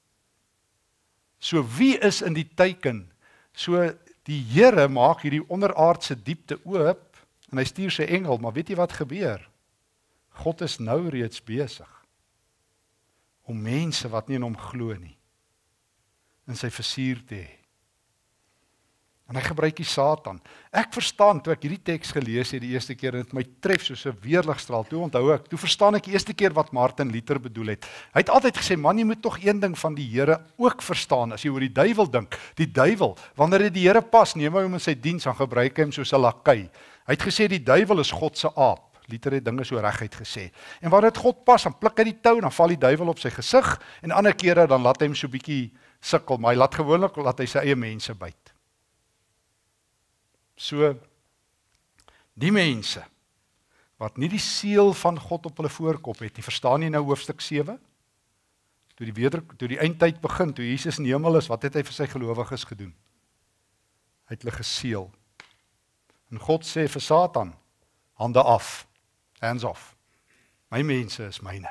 Speaker 1: So wie is in die teiken? So die Here maak hierdie onderaardse diepte oop en hy stuur sy engel, maar weet jy wat gebeur? God is nou reeds besig om mense wat nie in hom glo nie in sy versuur te hê. En hy gebruik die Satan. Ek verstaan, toe ek hierdie teks gelees het die eerste keer, en dit my tref soos 'n weerligstraal, toe verstaan ek die eerste keer wat Martin Luther bedoel het. Hy het altyd gesê, man, jy moet tog een ding van die Here ook verstaan, as jy oor die duiwel dink. Die duiwel, wanneer dit die Here pas, neem hy hom in sy diens, dan gebruik hy hom soos 'n lakai. Hy het gesê, die duiwel is God se aap. Luther het dinge so reguit gesê. En wanneer dit God pas, dan pluk hy die tou, dan val die duiwel op sy gesig, en ander kere dan laat hy hom so bietjie sukkel, maar hy laat gewoonlik sy eie mense byt. So, die mense, wat nie die seël van God op hulle voorkop het nie, verstaan jy nou hoofstuk 7? Toe die eindtyd begin, toe Jesus in die hemel is, wat het hy vir sy gelowiges gedoen? Hy het hulle geseël. En God sê vir Satan, hande af, hands off. My mense is myne.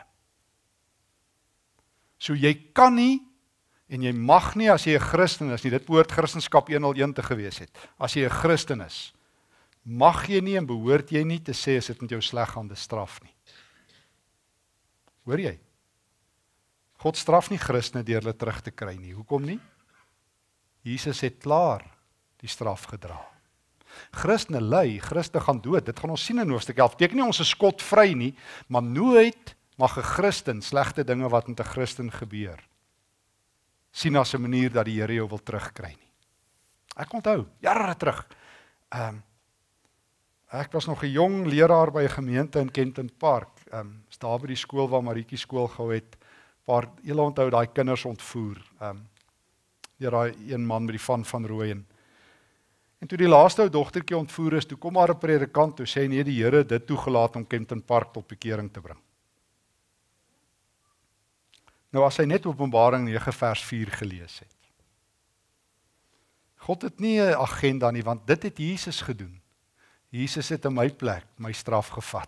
Speaker 1: So jy kan nie, en jy mag nie as jy 'n Christen is nie, dit behoort Christendom 101 te gewees het. As jy 'n Christen is, mag jy nie en behoort jy nie te sê as dit met jou sleg gaan bestraf nie. Hoor jy? God straf nie Christene deur hulle terug te kry nie. Hoekom nie? Jesus het klaar die straf gedra. Christene ly, Christene gaan dood. Dit gaan ons sien in hoofstuk 11. Beteken nie ons is skotvry nie, maar nooit mag 'n Christen slegte dinge wat met 'n Christen gebeur sien as 'n manier dat die Here jou wil terugkry nie. Ek onthou, jare terug, ek was nog 'n jong leraar by 'n gemeente in Kenton Park. Is daar by die skool waar Marietjie skool gehou het, julle onthou daai kinders ontvoer. Deur daai een man met die van Rooyen. En toe die laaste ou dogtertjie ontvoer is, toe kom maar 'n predikant toe sê nee, die Here het dit toegelaat om Kenton Park tot bekering te bring. Nou as hy net Openbaring 9 vers 4 gelees het. God het nie 'n agenda nie, want dit het Jesus gedoen. Jesus het in my plek my straf gevat.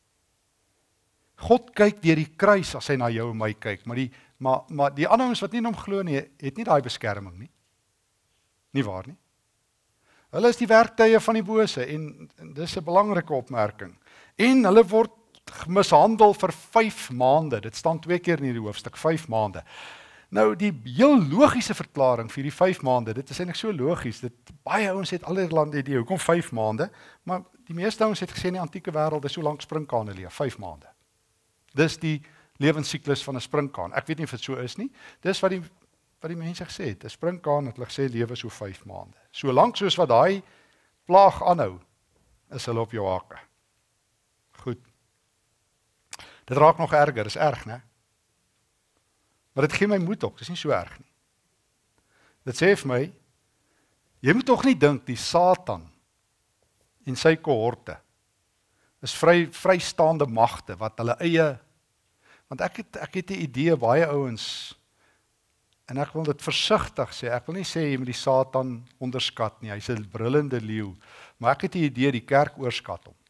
Speaker 1: God kyk deur die kruis as hy na jou en my kyk, maar die ander ouens wat nie in hom glo nie, het nie daai beskerming nie. Nie waar nie? Hulle is die werktuie van die bose en dis 'n belangrike opmerking. En hulle word mishandel vir 5 maande. Dit staan 2 keer in hierdie hoofstuk, 5 maande. Nou die heel logiese verklaring vir die 5 maande, dit is eintlik so logies, baie ouens het allerlei idee, hoekom 5 maande, maar die meeste ouens het gesê in die antieke wêreld, dis so lank sprinkane leef, 5 maande. Dis die lewensiklus van 'n sprinkaan. Ek weet nie of dit so is nie. Dis wat die mense gesê het. 'n Sprinkaan het hulle gesê lewe so 5 maande. So lank soos wat daai plaag aanhou, is hulle op jou hake. Goed. Dit raak nog erger, dis erg, né? Maar dit gee my moed op, dis nie so erg nie. Dit sê vir my, jy moet tog nie dink die Satan en sy kohorte is vrystaande magte wat hulle eie, want ek het 'n idee, baie ouens, en ek wil dit versigtig sê, ek wil nie sê jy moet die Satan onderskat nie, hy's 'n brullende leeu, maar ek het 'n idee, die kerk oorskat hom.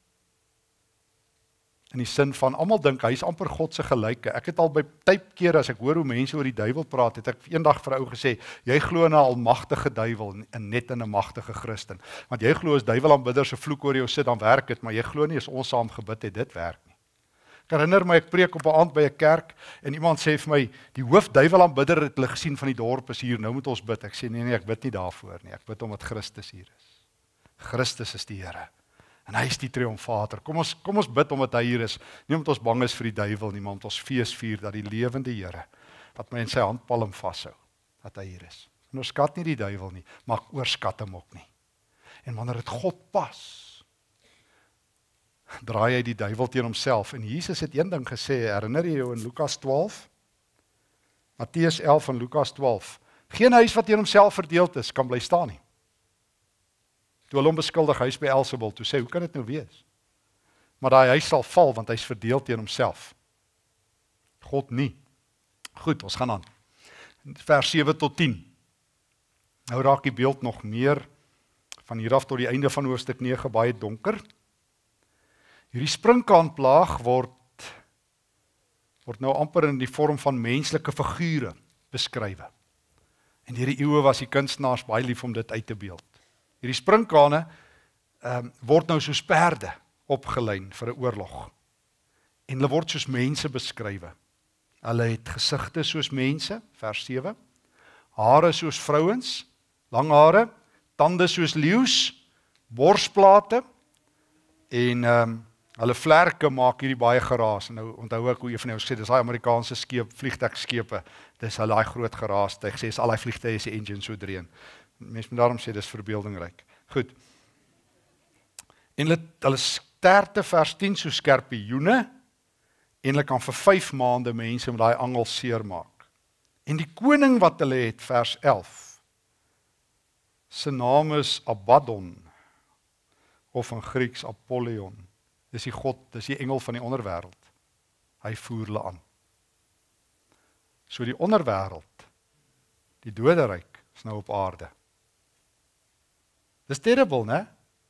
Speaker 1: In die sin van, almal dink, hy is amper God se gelyke. Ek het al by keer as ek hoor hoe mense oor die duiwel praat, het ek eendag vir 'n ou gesê, jy glo in 'n almagtige duiwel en net in 'n magtige Christen. Want jy glo as duiwelaanbidder se vloek oor jou sit, dan werk dit, maar jy glo nie as ons saam gebid het, dit werk nie. Ek herinner my, ek preek op 'n aand by 'n kerk, en iemand sê vir my, die hoofduiwelaanbidder het hulle gesien van die dorp is hier, nou moet ons bid. Ek sê, nee, ek bid nie daarvoor nie, ek bid omdat Christus hier is. Christus is die Here. En hy is die triomfator. Kom ons bid omdat hy hier is. Nie omdat ons bang is vir die duiwel nie, maar omdat ons fees vier dat die lewende Here, wat my in sy handpalm vashou, dat hy hier is. En ons skat nie die duiwel nie, maar oorskat hom ook nie. En wanneer dit God pas, draai hy die duiwel teen homself. En Jesus het een ding gesê, herinner jy jou in Lukas 12? Matteus 11 en Lukas 12. Geen huis wat teen homself verdeeld is, kan bly staan nie. Toe hulle hom beskuldig, hy is by Elsebel, toe sê, hoe kan dit nou wees? Maar daai huis sal val, want hy is verdeel teen homself. God nie. Goed, ons gaan aan. Vers 7 tot 10. Nou raak die beeld nog meer, van hier af tot die einde van hoofstuk 9, baie donker. Hierdie sprinkaanplaag word nou amper in die vorm van menslike figure beskrywe. En hierdie eeue was die kunstenaars baie lief om dit uit te beeld. Hierdie sprinkane word nou soos perde opgelyn vir 'n oorlog. En hulle word soos mense beskrywe. Hulle het gesigte soos mense, vers 7, hare soos vrouens, lang hare, tande soos leeu's, borsplate en hulle vlerke maak hierdie baie geraas. En nou onthou ek hoe een van jou gesê, dis daai Amerikaanse vliegtuigskepe, dis hulle daai groot geraas. Hy sê, al die vliegtuie is die engine so dreun. Mense moet daarom sê, dis verbeeldingryk. Goed. En hulle sterte vers 10 so skerpioene, en hulle kan vir 5 maande mense met daai angel seermaak. En die koning wat hulle het, vers 11, sy naam is Abaddon, of in Grieks Apollyon. Dis die God, dis die engel van die onderwêreld. Hy voer hulle aan. So die onderwêreld, die doderyk, is nou op aarde. Dis terrible, né?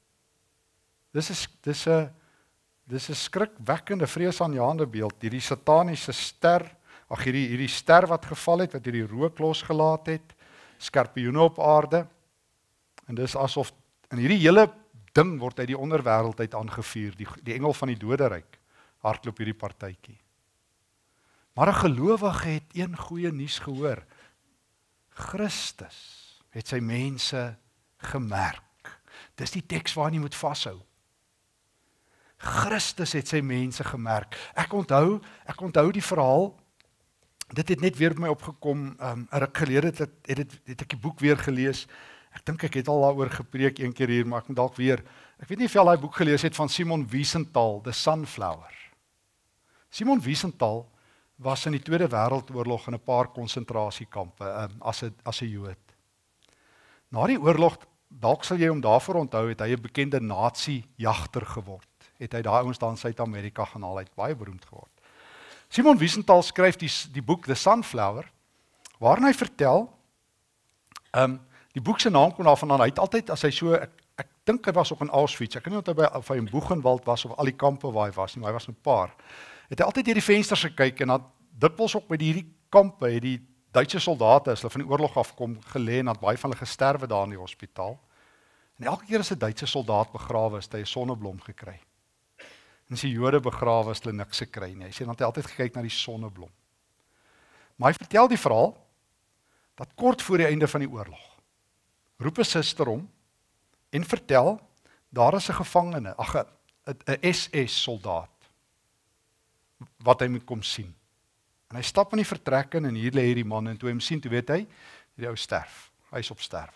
Speaker 1: Dis 'n skrikwekkende, vreesaanjaende beeld. Hierdie sataniese ster, hierdie ster wat geval het, wat hierdie rook losgelaat het, skorpioene op aarde. En dis asof in hierdie hele ding word uit die onderwêreld uit aangevuur, die engel van die doderyk hardloop hierdie partytjie. Maar 'n gelowige het een goeie nuus gehoor. Christus het sy mense gemerk. Dis die teks waarin jy moet vashou. Christus het sy mense gemerk. Ek onthou die verhaal, dit het net weer by my opgekom, 'n ruk gelede het ek die boek weer gelees. Ek dink ek het al daaroor gepreek een keer hier, maar ek moet dalk weer. Ek weet nie of jy al daai boek gelees het van Simon Wiesenthal, The Sunflower. Simon Wiesenthal was in die Tweede Wêreldoorlog in 'n paar konsentrasiekampe as 'n Jood. Na die oorlog, dalk sal jy hom daarvoor onthou, het hy 'n bekende nazi-jagter geword. Het hy daai ouens daar in Suid-Amerika gaan haal, hy het baie beroemd geword. Simon Wiesenthal skryf die boek The Sunflower, waarin hy vertel, die boek se naam kom daarvan aan, hy het altyd, as hy so, ek dink hy was ook in Auschwitz, ek weet nie of hy in Buchenwald was, of al die kampe waar hy was nie, maar hy was in 'n paar, het hy altyd deur die vensters gekyk, en dan dikwels ook by hierdie kampe, het die Duitse soldate, as hulle van die oorlog afkom, gelê, en had baie van hulle gesterwe daar in die hospitaal, en elke keer as 'n Duitse soldaat begrawe is, het hy 'n sonneblom gekry, en as die Jode begrawe is, hulle niks gekry nie, hy sê, dan het hy altyd gekyk na die sonneblom, maar hy vertel die verhaal, dat kort voor die einde van die oorlog, roep 'n suster om en vertel, daar is 'n gevangene, 'n SS-soldaat, wat hy moet kom sien. En hy stap in die vertrek in, en hier lê hierdie man, en toe hy hom sien, toe weet hy, die ou sterf, hy is op sterwe.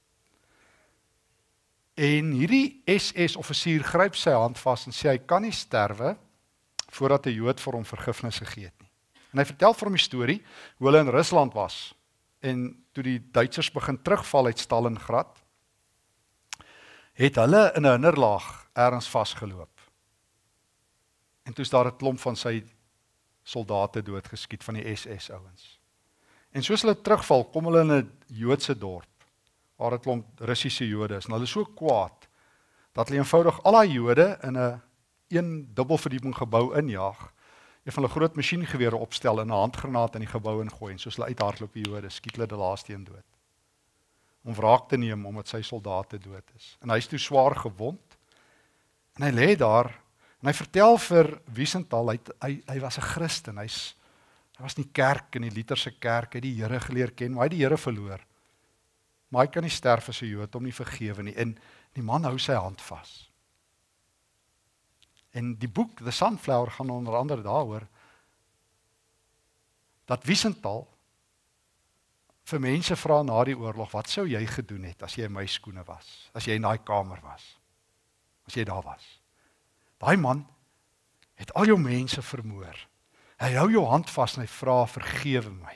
Speaker 1: En hierdie SS-offisier gryp sy hand vas, en sê, hy kan nie sterwe, voordat 'n Jood vir hom vergifnis gegee het nie. En hy vertel vir hom die storie, hoe hulle in Rusland was, en toe die Duitsers begin terugval uit Stalingrad, het hulle in 'n hinderlaag ergens vasgeloop. En toe is daar 'n klomp van sy soldate doodgeskiet, van die SS-ouens. En soos hulle terugval, kom hulle in 'n Joodse dorp, waar 'n klomp Russiese Jode is, en hulle is so kwaad, dat hulle eenvoudig al die Jode in 'n dubbelverdieping gebou injaag, een van hulle groot masjiengewere opstel en 'n handgranaat in die gebou ingooi, en soos hulle uithardloop die Jode, skiet hulle die laaste een dood. Om wraak te neem, omdat sy soldate dood is. En hy is toe swaar gewond, en hy lê daar, en hy vertel vir Wiesenthal, hy was 'n Christen, hy was nie kerk, in die Lutherse kerk, hy het die Here geleer ken, maar hy het die Here verloor. Maar hy kan nie sterf as 'n Jood, hom nie vergewe nie, en die man hou sy hand vas. En die boek, The Sunflower, gaan onder andere daaroor, dat Wiesenthal vir mense vra na die oorlog, wat sou jy gedoen het, as jy in my skoene was, as jy in daai kamer was, as jy daar was. Daai man het al jou mense vermoor. Hy hou jou hand vas, en hy vra, vergewe my.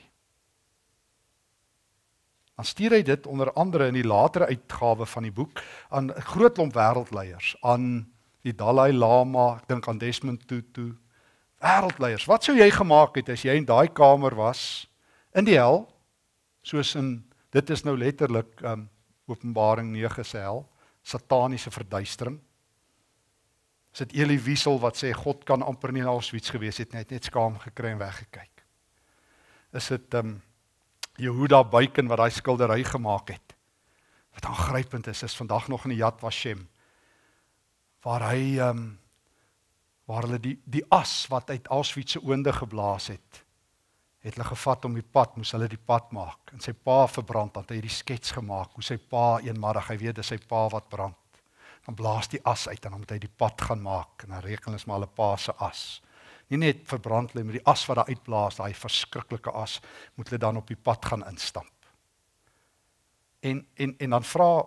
Speaker 1: Dan stuur hy dit onder andere in die latere uitgawe van die boek, aan 'n groot klomp wêreldleiers, aan die Dalai Lama, ek dink aan Desmond Tutu, wêreldleiers. Wat sou jy gemaak het as jy in daai kamer was, in die hel, soos dit is nou letterlik Openbaring 9 se hel, sataniese verduistering. Is dit Elie Wiesel wat sê, God kan amper nie in Auschwitz gewees het, net skaam gekry en weggekyk. Is dit Yehuda Bacon wat daai skildery gemaak het, wat aangrypend is vandag nog in die Yad Vashem, waar hulle die as wat uit Auschwitz se oonde geblaas het, het hulle gevat om die pad, moes hulle die pad maak. En sy pa verbrand, dan het hy die skets gemaak, hoe sy pa eenmiddag, hy weet dis sy pa wat brand. Dan blaas die as uit en dan moet hy die pad gaan maak. En dan reken ons maar hulle pa se as. Nie net verbrand hulle, maar die as wat daar uitblaas, daai verskriklike as, moet hulle dan op die pad gaan instamp. En dan vra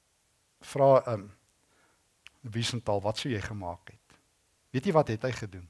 Speaker 1: Wiesenthal, wat sou jy gemaak het? Weet jy wat het hy gedoen?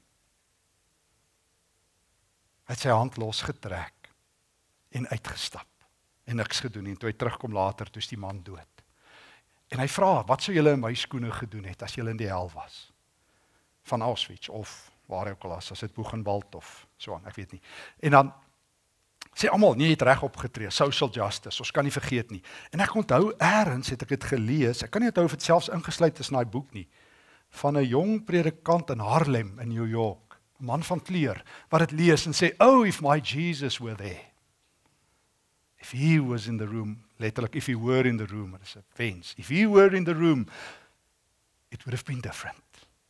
Speaker 1: Hy het sy hand losgetrek en uitgestap en niks gedoen en toe hy terugkom later, toe is die man dood. En hy vra, wat sou julle in my skoene gedoen het as julle in die hel was? Van Auschwitz of waar hy ook al was, as dit Buchenwald of so aan, ek weet nie. En dan sê almal, nee, jy het reg opgetree, social justice, ons kan nie vergeet nie. En ek onthou, eers het ek dit gelees, ek kan nie onthou of dit selfs ingesluit is in daai boek nie, van 'n jong predikant in Harlem in New York, 'n man van kleur, wat dit lees en sê, oh, if my Jesus were there. If he was in the room, letterlik, if he were in the room, dit is 'n wens. If he were in the room, it would have been different.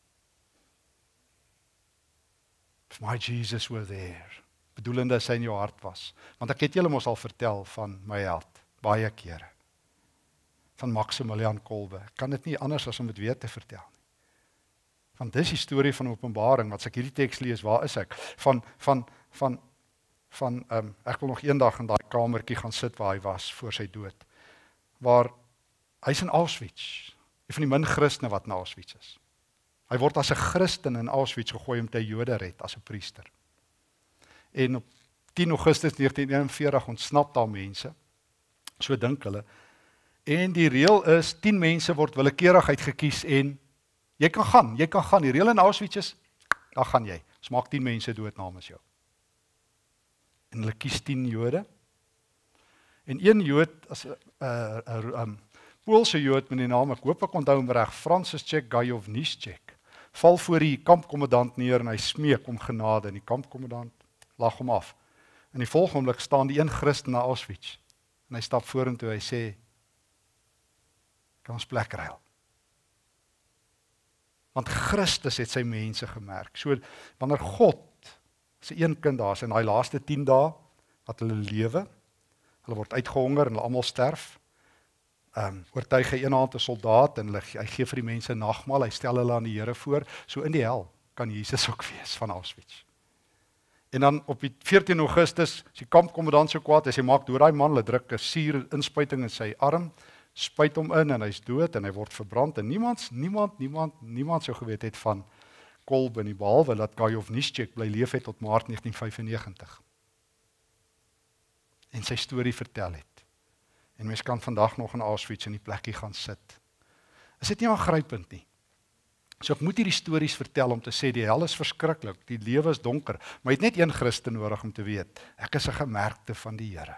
Speaker 1: If my Jesus were there. Bedoelende as hy in jou hart was. Want ek het julle mos al vertel van my held, baie kere. Van Maximilian Kolbe. Ek kan dit nie anders as om dit weer te vertel nie. Want dis die storie van Openbaring, wat as ek hierdie teks lees, waar is ek? Ek wil nog eendag in daai kamertjie gaan sit waar hy was voor sy dood. Waar hy's in Auschwitz, een van die min Christene wat in Auschwitz is. Hy word as 'n Christen in Auschwitz gegooi om te Jode red as 'n priester. En op 10 Augustus 1941 ontsnap daar mense, so dink hulle, en die reël is, 10 mense word willekeurig uitgekies en jy kan gaan, die reël in Auschwitz is, dan gaan jy, ons maak 10 mense dood namens jou. En hulle kies 10 Jode, en een Jood, as Poolse Jood met die naam, ek hoop ek onthou hom reg, Franciszek Gajowniczek, val voor die kampkommandant neer en hy smeek om genade, en die kampkommandant lag hom af. In die volgende oomblik staan die een Christen na Auschwitz, en hy stap vorentoe, hy sê, kan ons plek ruil. Want Christus het sy mense gemerk. So, wanneer God sy een kind daar is, en hy laaste 10 dae, wat hulle lewe, hulle word uitgehonger en hulle almal sterf, oortuig hy eenhand 'n soldaat, en hy gee vir die mense nagmaal, hy stel hulle aan die Here voor, so in die hel kan Jesus ook wees van Auschwitz. En dan op die 14 Augustus, is die kampkommandant so kwaad, hy sê, maak dood daai man, hulle druk 'n suurinspuiting in sy arm, spuit hom in en hy's dood en hy word verbrand, en niemand sou geweet het van Kolbe nie, behalwe dat Gajowniczek bly leef het tot Maart 1995. En sy storie vertel het. En mens kan vandag nog in Auschwitz in die plekkie gaan sit. Is dit nie aangrypend nie? So ek moet hierdie stories vertel om te sê, die hel is verskriklik, die lewe is donker, maar jy het net een Christen nodig om te weet, ek is 'n gemerkte van die Here.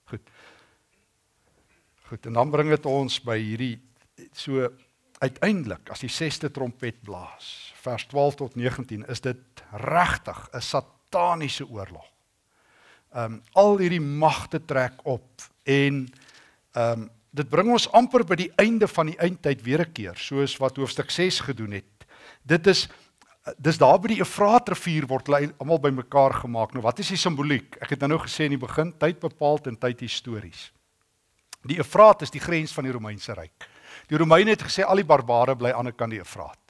Speaker 1: Goed, en dan bring dit ons by hierdie, so uiteindelik, as die 6de trompet blaas, vers 12 tot 19, is dit regtig 'n sataniese oorlog. Al hierdie magte trek op, en dit bring ons amper by die einde van die eindtyd weer 'n keer, soos wat hoofstuk 6 gedoen het. Dis daar by die Efraatrivier word hulle almal bymekaar gemaak. Nou wat is die simboliek? Ek het nou gesê in die begin, tyd bepaald en tyd histories. Die Efraat is die grens van die Romeinse ryk. Die Romeine het gesê al die barbare bly aan die ander kant die Efraat.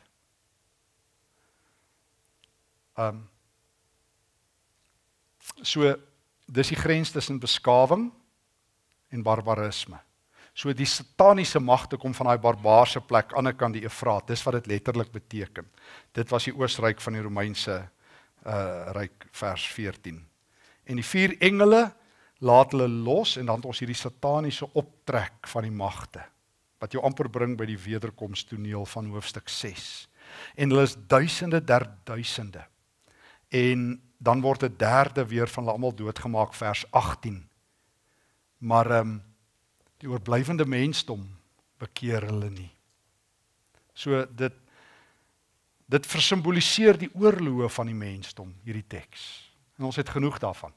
Speaker 1: So dis die grens tussen beskawing en barbarisme. So die sataniese magte kom van daai barbaarse plek, aan die ander kant die Efraat, dis wat dit letterlik beteken. Dit was die Oosryk van die Romeinse ryk, vers 14. En die 4 engele laat hulle los, en dan het ons hierdie sataniese optrek van die magte, wat jou amper bring by die wederkomstoneel van hoofstuk 6. En hulle is duisende der duisende. En dan word 'n derde weer van hulle almal doodgemaak, vers 18. Maar die oorblywende mensdom bekeer hulle nie. So dit versimboliseer die oorloë van die mensdom, hierdie teks. En ons het genoeg daarvan.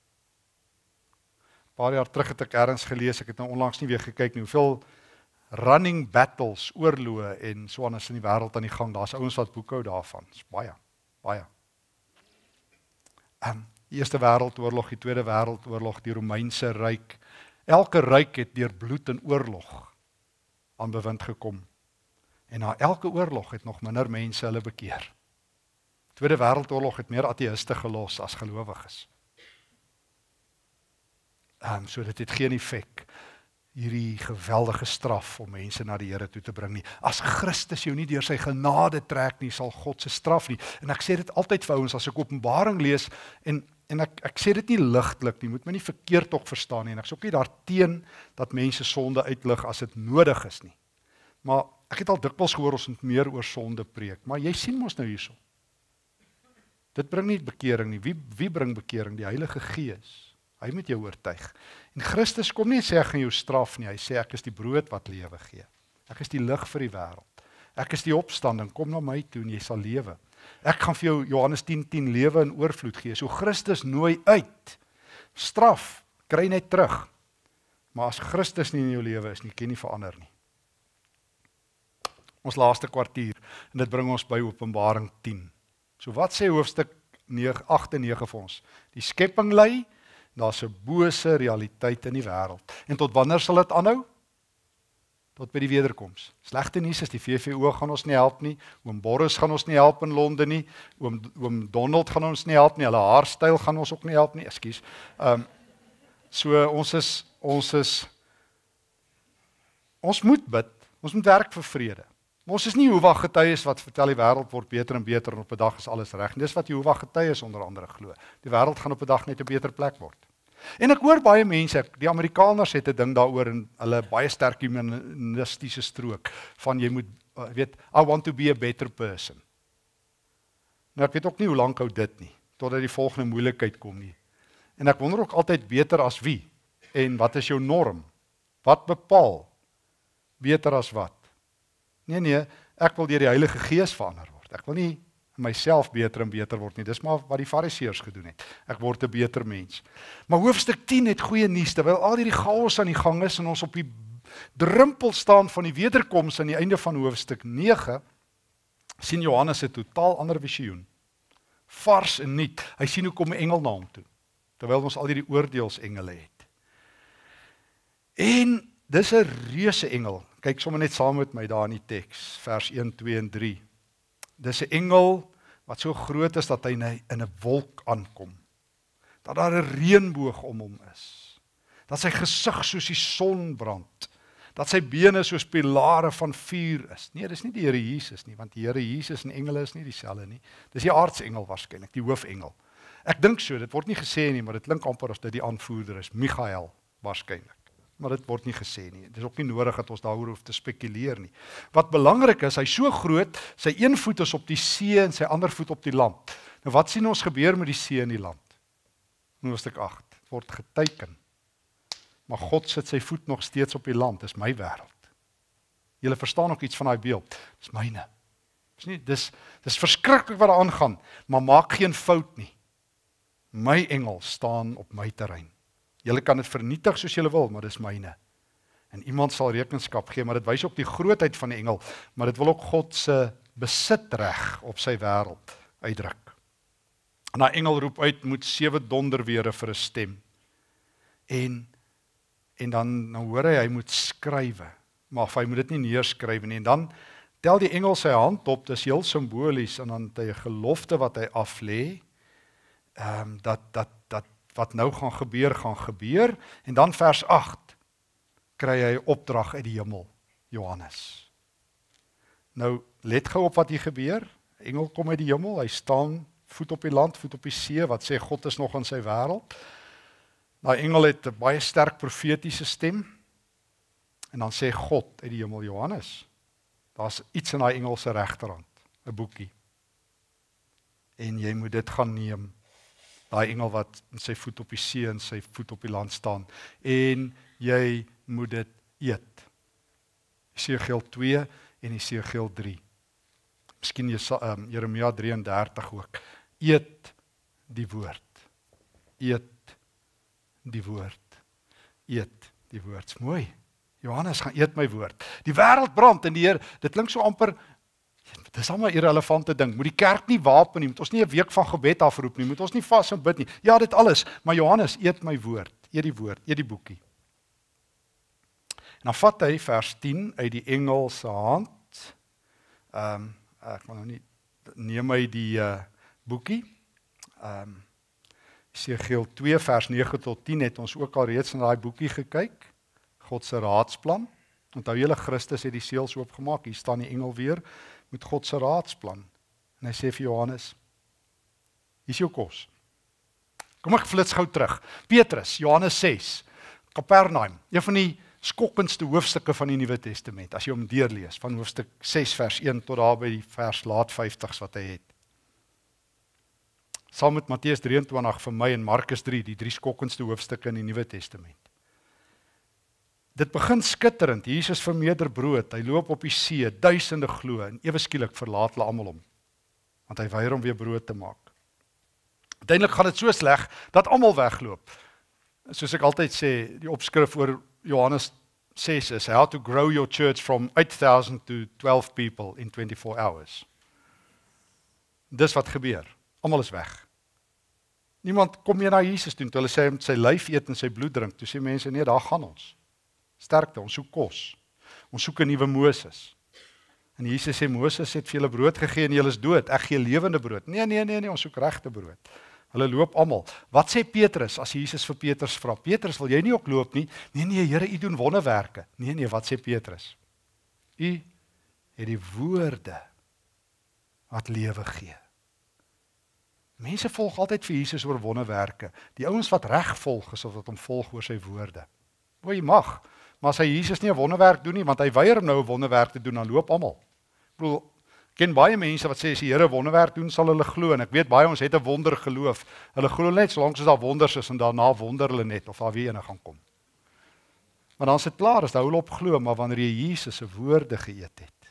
Speaker 1: 'n Paar jaar terug het ek ergens gelees, ek het nou onlangs nie weer gekyk nie, hoeveel running battles, oorloë en so aan is in die wêreld aan die gang. Daar's ouens wat boekhou daarvan. Dis baie. Die Eerste Wêreldoorlog, die Tweede Wêreldoorlog, die Romeinse ryk. Elke ryk het deur bloed en oorlog aan bewind gekom. En na elke oorlog het nog minder mense hulle bekeer. Tweede Wêreldoorlog het meer ateïste gelos as gelowiges. So dit het geen effek, hierdie geweldige straf om mense na die Here toe te bring nie. As Christus jou nie deur sy genade trek nie, sal God se straf nie. En ek sê dit altyd vir ouens as ek Openbaring lees en ek sê dit nie ligtelik nie, moet my nie verkeerd ook verstaan nie. En ek is ook nie daarteen dat mense sonde uitlig as dit nodig is nie. Maar ek het al dikwels gehoor ons moet meer oor sonde preek, maar jy sien mos nou hierso. Dit bring nie bekering nie. Wie bring bekering? Die Heilige Gees. Hy moet jou oortuig. En Christus kom nie en sê ek gaan jou straf nie. Hy sê ek is die brood wat lewe gee. Ek is die lig vir die wêreld. Ek is die opstanding. Kom na my toe en jy sal lewe. Ek gaan vir jou Johannes 10:10 lewe in oorvloed gee. So Christus nooi uit. Straf kry net terug. Maar as Christus nie in jou lewe is nie, kan nie verander nie. Ons laaste kwartier en dit bring ons by Openbaring 10. So wat sê hoofstuk 8 en 9 vir ons? Die skepping lei, daar's 'n bose realiteit in die wêreld. En tot wanneer sal dit aanhou? Tot by die wederkoms. Slegte nuus is die VVO gaan ons nie help nie, oom Boris gaan ons nie help in Londen nie, oom Donald gaan ons nie help nie, hulle haarstyl gaan ons ook nie help nie, ekskuus. So ons moet bid, ons moet werk vir vrede. Maar ons is nie Jehovah getuies wat vertel die wêreld word beter en beter en op 'n dag is alles reg. Dis wat Jehovah getuies onder andere glo. Die wêreld gaan op 'n dag net 'n beter plek word. En ek hoor baie mense, die Amerikaners het 'n ding daaroor en hulle baie sterk humanistiese strook van jy moet weet, I want to be a better person. Nou ek weet ook nie hoe lank hou dit nie, totdat die volgende moeilikheid kom nie. En ek wonder ook altyd beter as wie? En wat is jou norm? Wat bepaal beter as wat? Nee, ek wil deur die Heilige Gees verander word. Ek wil nie myself beter en beter word nie. Dis maar wat die Fariseërs gedoen het. Ek word 'n beter mens. Maar hoofstuk 10 het goeie nuus. Terwyl al hierdie chaos aan die gang is en ons op die drempel staan van die wederkoms aan die einde van hoofstuk 9, sien Johannes 'n totaal ander visioen. Vars en nuut. Hy sien hoe kom 'n engel na hom toe, terwyl ons al hierdie oordeelsengele het. En dis 'n reuse engel. Kyk sommer net saam met my daar in die teks, vers 1, 2 en 3. Dis 'n engel wat so groot is dat hy in 'n wolk aankom. Dat daar 'n reënboog om hom is. Dat sy gesig soos die son brand. Dat sy bene soos pilare van vuur is. Nee, dis nie die Here Jesus nie, want die Here Jesus en engele is nie dieselfde nie. Dis die aardsengel waarskynlik, die hoofengel. Ek dink so, dit word nie gesê nie, maar dit klink amper of dit die aanvoerder is, Michael waarskynlik. Maar dit word nie gesê nie. Dit is ook nie nodig dat ons daaroor hoef te spekuleer nie. Wat belangrik is, hy's so groot, sy een voet is op die see en sy ander voet op die land. Nou wat sien ons gebeur met die see en die land? In hoofstuk 8 word geteken. Maar God sit sy voet nog steeds op die land, dis my wêreld. Julle verstaan ook iets van daai beeld. Dis myne. Dis verskriklik wat daar aangaan, maar maak geen fout nie. My engel staan op my terrein. Julle kan dit vernietig soos julle wil, maar dis myne. En iemand sal rekenskap gee, maar dit wys ook die grootheid van die engel, maar dit wil ook God se besitreg op sy wêreld uitdruk. En daai engel roep uit, moet 7 donderwere vir 'n stem. En dan hoor hy moet skrywe, maar hy moet dit nie neerskryf nie. En dan tel die engel sy hand op, dis heel simbolies, en dan het hy 'n gelofte wat hy aflê, dat wat nou gaan gebeur, en dan vers 8, kry hy opdrag uit die hemel, Johannes. Nou, let gou op wat hier gebeur, engel kom uit die hemel, hy staan voet op die land, voet op die see, wat sê God is nog in sy wêreld. Daai engel het 'n baie sterk profetiese stem, en dan sê God uit die hemel, Johannes, daar's iets in daai engel se regterhand, 'n boekie, en jy moet dit gaan neem, daai engel wat sy voet op die see en sy voet op die land staan, en jy moet dit eet. Esegiel 2 en Esegiel 3. Miskien Jeremia 33 ook. Eet die woord. Eet die woord. Eet die woord. Mooi. Johannes gaan eet my woord. Die wêreld brand en die Here, dit klink so amper Dis allemaal 'n irrelevante ding. Moet die kerk nie wapen nie, moet ons nie 'n week van gebed afroep nie, moet ons nie vas en bid nie. Ja, dit alles, maar Johannes, eet my woord, eet die boekie. En dan vat hy vers 10 uit die engel se hand. Ek wil nou nie, neem hy die boekie. Esegiel 2 vers 9 tot 10 het ons ook al reeds in daai boekie gekyk. God se raadsplan. Onthou julle, Christus het die seels oopgemaak. Hier staan die engel weer met God se raadsplan. En hy sê vir Johannes, hier is jou kos. Kom ek flits gou terug. Petrus, Johannes 6, Kapernaum, een van die skokkendste hoofstukke van die Nuwe Testament, as jy hom deurlees, van hoofstuk 6 vers 1 tot daar by die vers laat 50s wat hy het. Saam met Matteus 23 vir my en Markus 3, die 3 skokkendste hoofstukke in die Nuwe Testament. Dit begin skitterend, Jesus vermeerder brood, hy loop op die see, duisende glo, en ewe skielik verlaat hulle almal hom, want hy weier om weer brood te maak. Uiteindelik gaan dit so sleg, dat almal wegloop. Soos ek altyd sê, die opskrif oor Johannes 6 is, how to grow your church from 8,000 to 12 people in 24 hours. Dis wat gebeur, almal is weg. Niemand kom meer na Jesus toe, hulle sê hy moet sy lyf eet en sy bloed drink, toe sê mense, nee, daar gaan ons. Sterkte, ons soek kos. Ons soek 'n nuwe Moses. En Jesus sê, Moses het vir julle brood gegee en julle is dood. Ek gee lewende brood. Nee, ons soek regte brood. Hulle loop almal. Wat sê Petrus as Jesus vir Petrus vra? Petrus, wil jy nie ook loop nie? Nee, Here, u doen wonderwerke. Nee, wat sê Petrus? U het die woorde wat lewe gee. Mense volg altyd vir Jesus oor wonderwerke. Die ouens wat reg volg is of wat hom volg oor sy woorde. Jy mag. Maar as hy Jesus nie 'n wonderwerk doen nie, want hy weier om nou 'n wonderwerk te doen, dan loop almal. Ek bedoel, ken baie mense wat sê as die Here 'n wonderwerk doen, sal hulle glo en ek weet baie ons het 'n wonder geloof. Hulle glo net solank as daar wonders is en daarna wonder hulle net of daar weer een gaan kom. Maar dan is dit klaar, as jy hulle op glo, maar wanneer jy Jesus se woorde geëet het.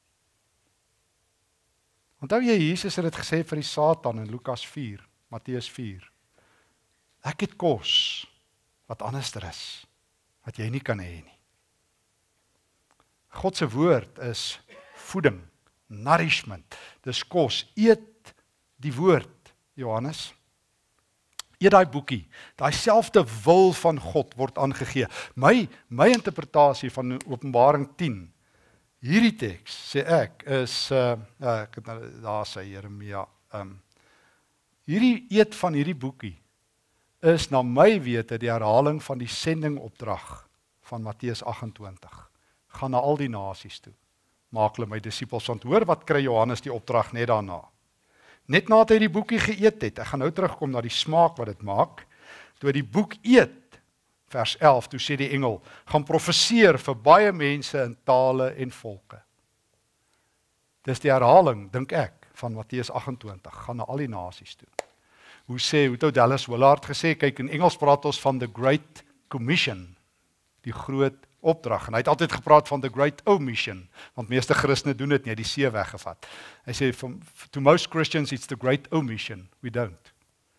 Speaker 1: Onthou jy Jesus het dit gesê vir die Satan in Lukas 4, Matteus 4. Ek het kos wat anderster is, wat jy nie kan hê nie. God se woord is voeding, nourishment, dis kos, eet die woord, Johannes. Eet daai boekie, daai selfde wil van God word aangegee. My interpretasie van Openbaring 10, hierdie teks, sê ek, is, ek het daar sê Jeremia, hierdie eet van hierdie boekie, is na my wete die herhaling van die sendingopdrag van Matteus 28. Gaan na al die nasies toe. Maak hulle my disippels, want hoor wat kry Johannes die opdrag net daarna. Net nadat hy die boekie geëet het, ek gaan nou terugkom na die smaak wat dit maak, toe hy die boek eet, vers 11, toe sê die engel, gaan profeseer vir baie mense in tale en volke. Dis die herhaling, dink ek, van Matteus 28, gaan na al die nasies toe. Hoe het Dallas Willard gesê, kyk, in Engels praat ons van the Great Commission, die groot opdrag, en hy het altyd gepraat van the Great Omission, want meeste Christene doen dit nie, die see weggevat. Hy sê, to most Christians it's the Great Omission, we don't.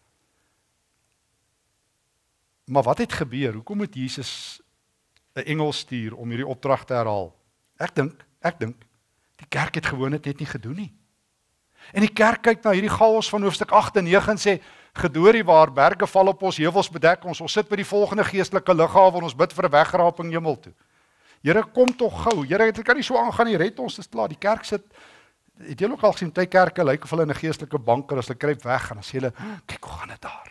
Speaker 1: Maar wat het gebeur? Hoekom moet Jesus 'n engel stuur om hierdie opdrag te herhaal? Ek dink, die kerk het gewoon dit net nie gedoen nie. En die kerk kyk na hierdie chaos van hoofstuk 8 en 9 en sê, gedoorie waar, berge val op ons, heuwels bedek ons sit by die volgende geestelike lughawe en ons bid vir 'n wegraping hemel toe. Here, kom tog gou. Here, dit kan nie so aangaan nie, red ons, dis klaar. Die kerk sit, het jy ook al gesien, baie kerke lyk of hulle in 'n geestelike banker, as hulle kruip weg en dan sê hulle, kyk hoe gaan dit daar.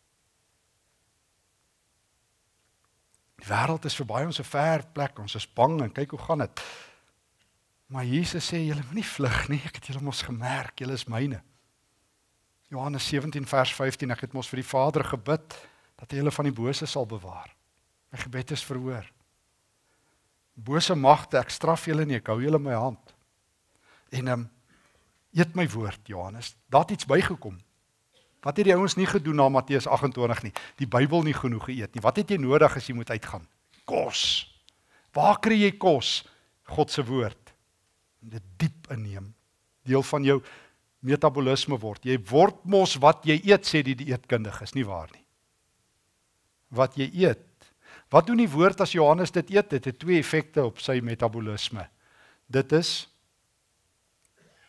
Speaker 1: Die wêreld is vir baie ons 'n ver plek, ons is bang en kyk hoe gaan dit. Maar Jesus sê, julle moenie vlug nie, ek het julle mos gemerk, julle is myne. Johannes 17 vers 15, ek het mos vir die Vader gebid, dat hy julle van die bose sal bewaar. My gebed is verhoor. Bose magte, ek straf julle nie, ek hou julle in my hand. En eet my woord, Johannes, daar het iets bygekom. Wat het die ouens nie gedoen na Matteus 28 nie? Die Bybel nie genoeg geëet nie. Wat het jy nodig as jy moet uitgaan? Kos. Waar kry jy kos? God se woord. Dit diep inneem. Deel van jou metabolisme word. Jy word mos wat jy eet, sê die dieetkundiges, nie waar nie. Wat jy eet. Wat doen die woord as Johannes dit eet? Dit het 2 effekte op sy metabolisme. Dit is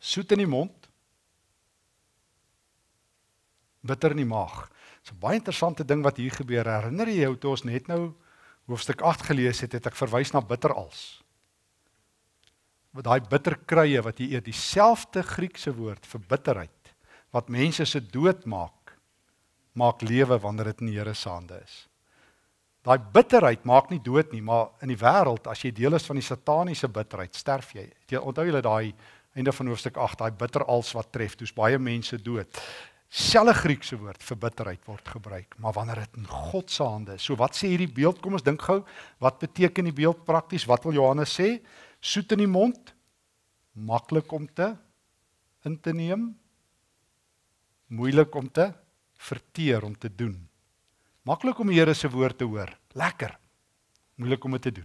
Speaker 1: Soet in die mond, bitter in die maag. Dit is 'n baie interessante ding wat hier gebeur. Herinner jy jou toe ons net nou hoofstuk 8 gelees het, het ek verwys na bitterals. Wat daai bitter krye wat jy eet, dieselfde Griekse woord vir bitterheid, wat mense se dood maak lewe wanneer dit in die Here se hande is. Daai bitterheid maak nie dood nie, maar in die wêreld, as jy deel is van die sataniese bitterheid, sterf jy. Onthou julle daai einde van hoofstuk 8, daai bitterals wat tref, toe's baie mense dood. Selfe Griekse woord vir bitterheid word gebruik, maar wanneer dit in God se hande is. So wat sê hierdie beeld? Kom ons dink gou, wat beteken die beeld prakties? Wat wil Johannes sê? Soet in die mond, maklik om in te neem, moeilik om te verteer, om te doen. Maklik om die Here se woord te hoor, lekker, moeilik om dit te doen.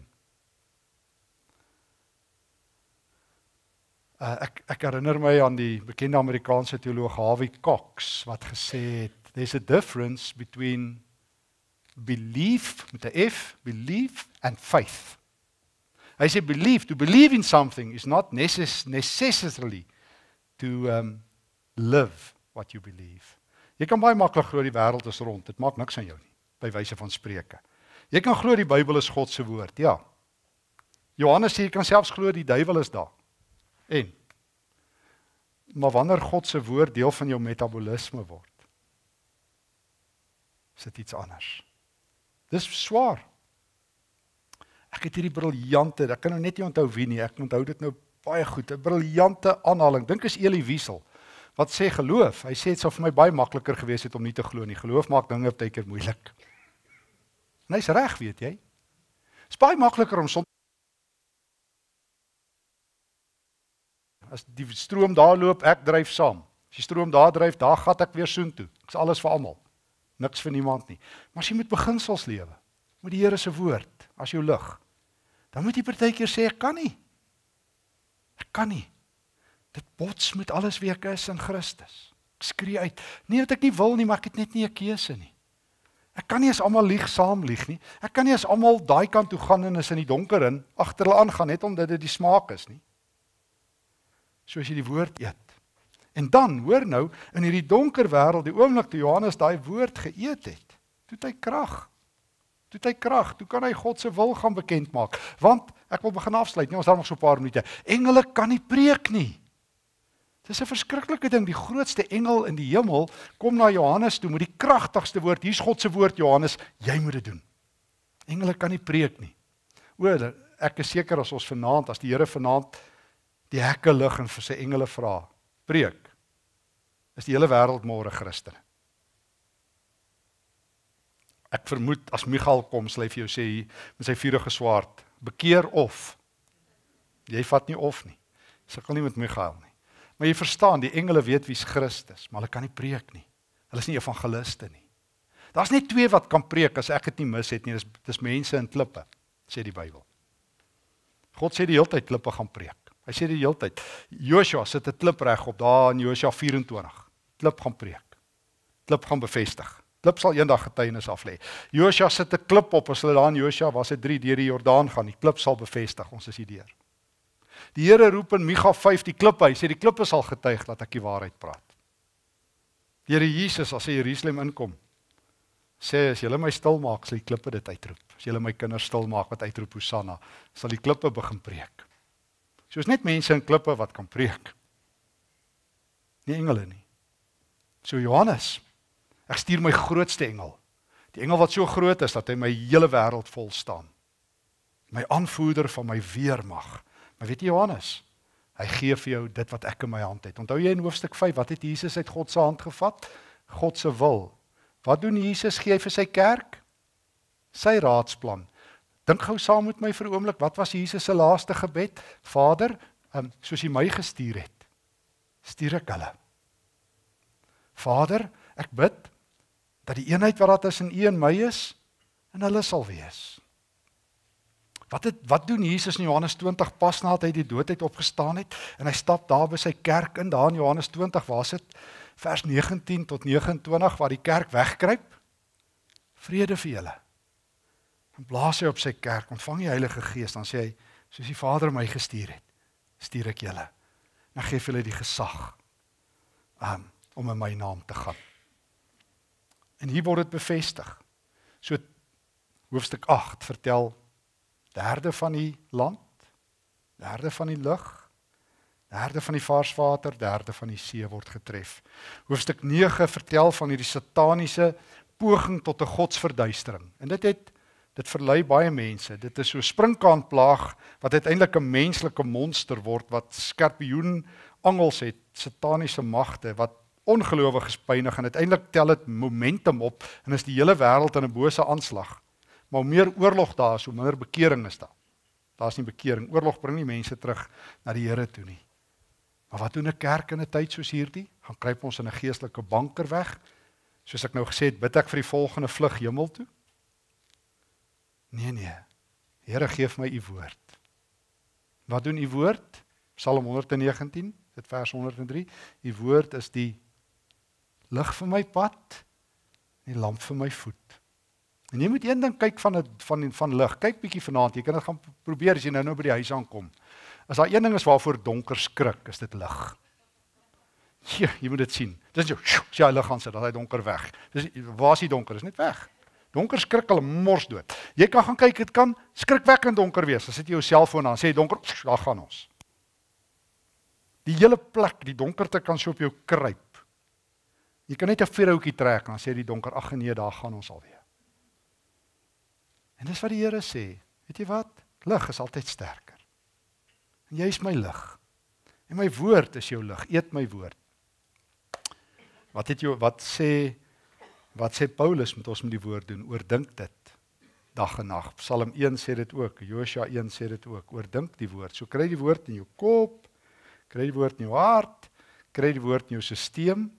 Speaker 1: Ek herinner my aan die bekende Amerikaanse teoloog Harvey Cox, wat gesê het, there's a difference between belief, met 'n F, belief and faith. Hy sê to believe in something is not necessarily to live what you believe. Jy kan baie maklik glo die wêreld is rond, dit maak niks aan jou nie, by wyse van spreke. Jy kan glo die Bybel is God se woord, ja. Johannes sê jy kan selfs glo die duiwel is daar. Maar wanneer God se woord deel van jou metabolisme word, is dit iets anders. Dis swaar. Ek het hierdie briljante, ek kan nou net nie onthou wie nie, ek onthou dit nou baie goed, 'n briljante aanhaling. Dink is Elie Wiesel, wat sê geloof. Hy sê dit sou vir my baie makliker gewees het om nie te glo nie. Geloof maak dinge baie keer moeilik. En hy's reg, weet jy. Dit is baie makliker om soms as die stroom daar loop, ek dryf saam. As die stroom daar dryf, daar gat ek weer soontoe. Dis alles vir almal. Niks vir niemand nie. Maar as jy met beginsels lewe, met die Here se woord as jou lig, dan moet jy partykeer sê ek kan nie. Ek kan nie. Dit bots met alles wie ek is in Christus. Ek skree uit. Nie dat ek nie wil nie, maar ek het net nie 'n keuse nie. Ek kan nie as almal lieg saam lieg nie. Ek kan nie as almal daai kant toe gaan en is in die donker in agter hulle aangaan net omdat dit die smaak is nie. Soos jy die woord eet. En dan, hoor nou, in hierdie donker wêreld, die oomblik toe Johannes daai woord geëet het, toe hy krag. Toe kan hy God se wil gaan bekend maak. Want ek wil begin afsluit, nie ons daar nog so 'n paar minute. Engele kan nie preek nie. Dis 'n verskriklike ding. Die grootste engel in die hemel kom na Johannes toe met die kragtigste woord. Hier's God se woord, Johannes, jy moet dit doen. Engele kan nie preek nie. Ek is seker as ons vanaand, as die Here vanaand die hekke lig en vir sy engele vra, preek, is die hele wêreld môre Christene. Ek vermoed, as Michael kom, sal hy vir jou sê, met sy vuurige swaard, bekeer of. Jy vat nie of nie. Sukkel nie met Michael nie. Maar jy verstaan, die engele weet wie's Christus, maar hulle kan nie preek nie. Hulle is nie evangeliste nie. Daar's net twee wat kan preek, as ek dit nie mis het nie, dis mense in klippe, sê die Bybel. God sê die hele tyd klippe gaan preek. Hy sê die hele tyd, Joshua sit 'n klip reg op daar in Joshua 24. Klip gaan preek. Klip gaan bevestig. Klip sal eendag getuienis af lê. Joshua sit 'n klip op, as hulle daar in Joshua was dit 3 deur die Jordaan gaan. Die klip sal bevestig, ons is hier deur. Die Here roep in Micha 5 die klippe, hy sê die klippe sal getuig dat ek die waarheid praat. Die Here Jesus, as hy Jerusalem inkom, sê as julle my stil maak, sal die klippe dit uitroep. As julle my kinders stil maak wat uitroep Hosanna, sal die klippe begin preek. So is net mense in klippe wat kan preek. Nie engele nie. So Johannes, ek stuur my grootste engel. Die engel wat so groot is dat hy my hele wêreld vol staan. My aanvoerder van my weermag. Maar weet jy Johannes, hy gee vir jou dit wat ek in my hand het. Onthou jy in hoofstuk 5, wat het Jesus uit God se hand gevat? God se wil. Wat doen Jesus? Gee hy vir sy kerk? Sy raadsplan. Dink gou saam met my vir 'n oomblik, wat was Jesus se laaste gebed? Vader, soos U my gestuur het, stuur ek hulle. Vader, ek bid dat die eenheid wat daar tussen U en my is, en hulle sal wees. Wat doen Jesus in Johannes 20 pas nadat hy die dood uit opgestaan het, en hy stap daar by sy kerk in, daar in Johannes 20, waar sit vers 19 tot 29, waar die kerk wegkruip? Vrede vir julle. Dan blaas hy op sy kerk, ontvang die Heilige Gees, dan sê hy, soos die Vader my gestuur het, stuur ek julle. En ek gee vir julle die gesag om in my naam te gaan. En hier word dit bevestig. So hoofstuk 8 vertel derde van die land, derde van die lug, derde van die varswater, derde van die see word getref. Hoofstuk 9 vertel van hierdie sataniese poging tot 'n godsverduistering. En dit verlei baie mense. Dit is so 'n sprinkaanplaag wat uiteindelik 'n menslike monster word wat skorpioen angels het, sataniese magte wat ongelowiges pynig en uiteindelik tel dit momentum op en is die hele wêreld in 'n bose aanslag. Maar hoe meer oorlog daar is, hoe minder bekering is daar. Daar is nie bekering. Oorlog bring nie mense terug na die Here toe nie. Maar wat doen 'n kerk in 'n tyd soos hierdie? Gaan kruip ons in 'n geestelike bunker weg? Soos ek nou gesê het, bid ek vir die volgende vlug hemel toe? Nee. Here, gee my u woord. Wat doen u woord? Psalm 119, dit vers 103. U woord is die lig vir my pad, die lamp vir my voet. En jy moet een ding kyk van lig. Kyk bietjie vanaand, jy kan dit gaan probeer as jy nou by die huis aankom. As daar een ding is waarvoor donker skrik, is dit lig. Ja, jy moet dit sien. Dis jou, as jy lig gaan sit, dan is hy donker weg. Dis waar is die donker? Is net weg. Donker skrik hulle mors dood. Jy kan gaan kyk, dit kan skrikwekkend donker wees. Dan sit jy jou selfoon aan, sê donker, daar gaan ons. Die hele plek, die donkerte kan so op jou kruip. Jy kan net 'n vuurhoutjie trek en dan sê die donker, ag nee, daar gaan ons alweer. En dis wat die Here sê. Weet jy wat? Lig is altyd sterker. En jy is my lig. En my woord is jou lig. Eet my woord. Wat sê Paulus moet ons met die woord doen? Oordink dit dag en nag. Psalm 1 sê dit ook, Josua 1 sê dit ook. Oordink die woord. So kry die woord in jou kop, kry die woord in jou hart, kry die woord in jou stelsel.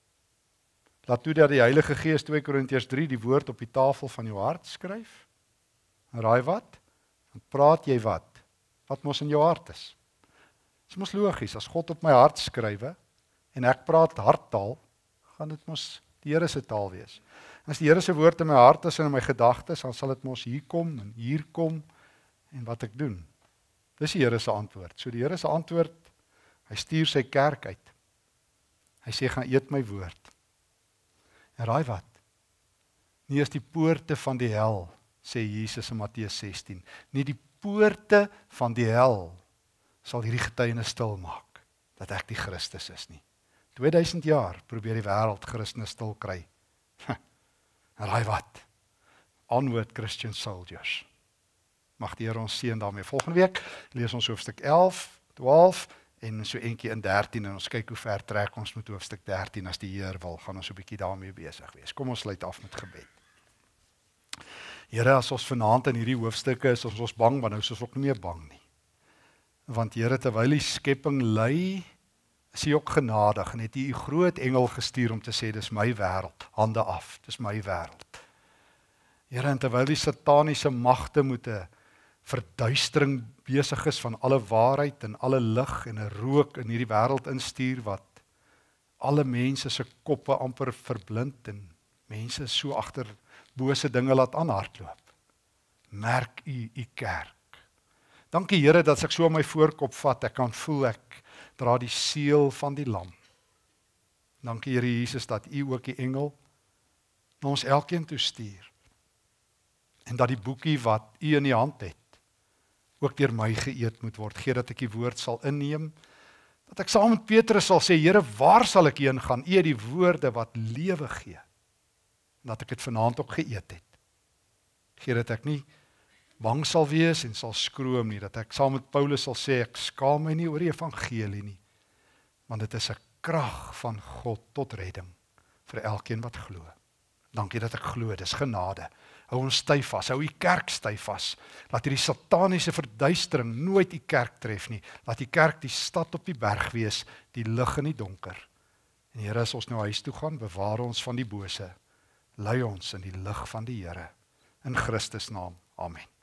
Speaker 1: Laat toe dat die Heilige Gees 2 Korintiërs 3 die woord op die tafel van jou hart skryf. En raai wat? Dan praat jy wat? Wat mos in jou hart is. Dit is mos logies, as God op my hart skrywe en ek praat harttaal, gaan dit mos die Here se taal wees. En as die Here se woord in my hart is en in my gedagtes, dan sal dit mos hier kom en hier kom en wat ek doen. Dis die Here se antwoord. So die Here se antwoord, hy stuur sy kerk uit. Hy sê gaan eet my woord. En raai wat? Nie is die poorte van die hel, sê Jesus in Matteus 16. Nie die poorte van die hel sal hierdie getuienis stil maak dat ek die Christus is nie. 2000 jaar probeer die wêreld Christus stil kry. En raai wat? Onward Christian soldiers. Mag die Here ons seën daarmee. Volgende week lees ons hoofstuk 11, 12 en so eentjie in 13 en ons kyk hoe ver trek ons met hoofstuk 13 as die Here wil. Gaan ons 'n bietjie daarmee besig wees. Kom ons sluit af met gebed. Here, as ons vanaand in hierdie hoofstukke is ons bang, maar nou is ons ook nie meer bang nie. Want Here, terwyl die skepping ly, is hy ook genadig en het hy 'n groot engel gestuur om te sê, dis my wêreld, hande af, dis my wêreld. Here, en terwyl die sataniese magte met 'n verduistering besig is van alle waarheid en alle lig en 'n rook in hierdie wêreld instuur wat alle mense se koppe amper verblind en mense so agter bose dinge laat aanhardloop. Merk u kerk. Dankie Here dat as ek so my voorkop vat, ek kan voel ek dra die seël van die lam. Dankie Here Jesus dat u ook die engel na ons elkeen toe stuur. En dat die boekie wat u in die hand het, ook deur my geëet moet word. Gee dat ek die woord sal inneem, dat ek saam met Petrus sal sê, Here, waar sal ek heen gaan? U het die woorde wat lewe gee. Dat ek dit vanaand ook geëet het. Gee dat ek nie bang sal wees en sal skroom nie, dat ek saam met Paulus sal sê, ek skaam my nie oor die evangelie nie, want dit is 'n krag van God tot redding vir elkeen wat glo. Dankie dat ek glo, dis genade. Hou ons styf vas, hou die kerk styf vas. Laat hierdie sataniese verduistering nooit die kerk tref nie. Laat die kerk die stad op die berg wees, die lig in die donker. En Here, as ons nou huis toe gaan, bewaar ons van die bose. Lei ons in die lig van die Here. In Christus naam. Amen.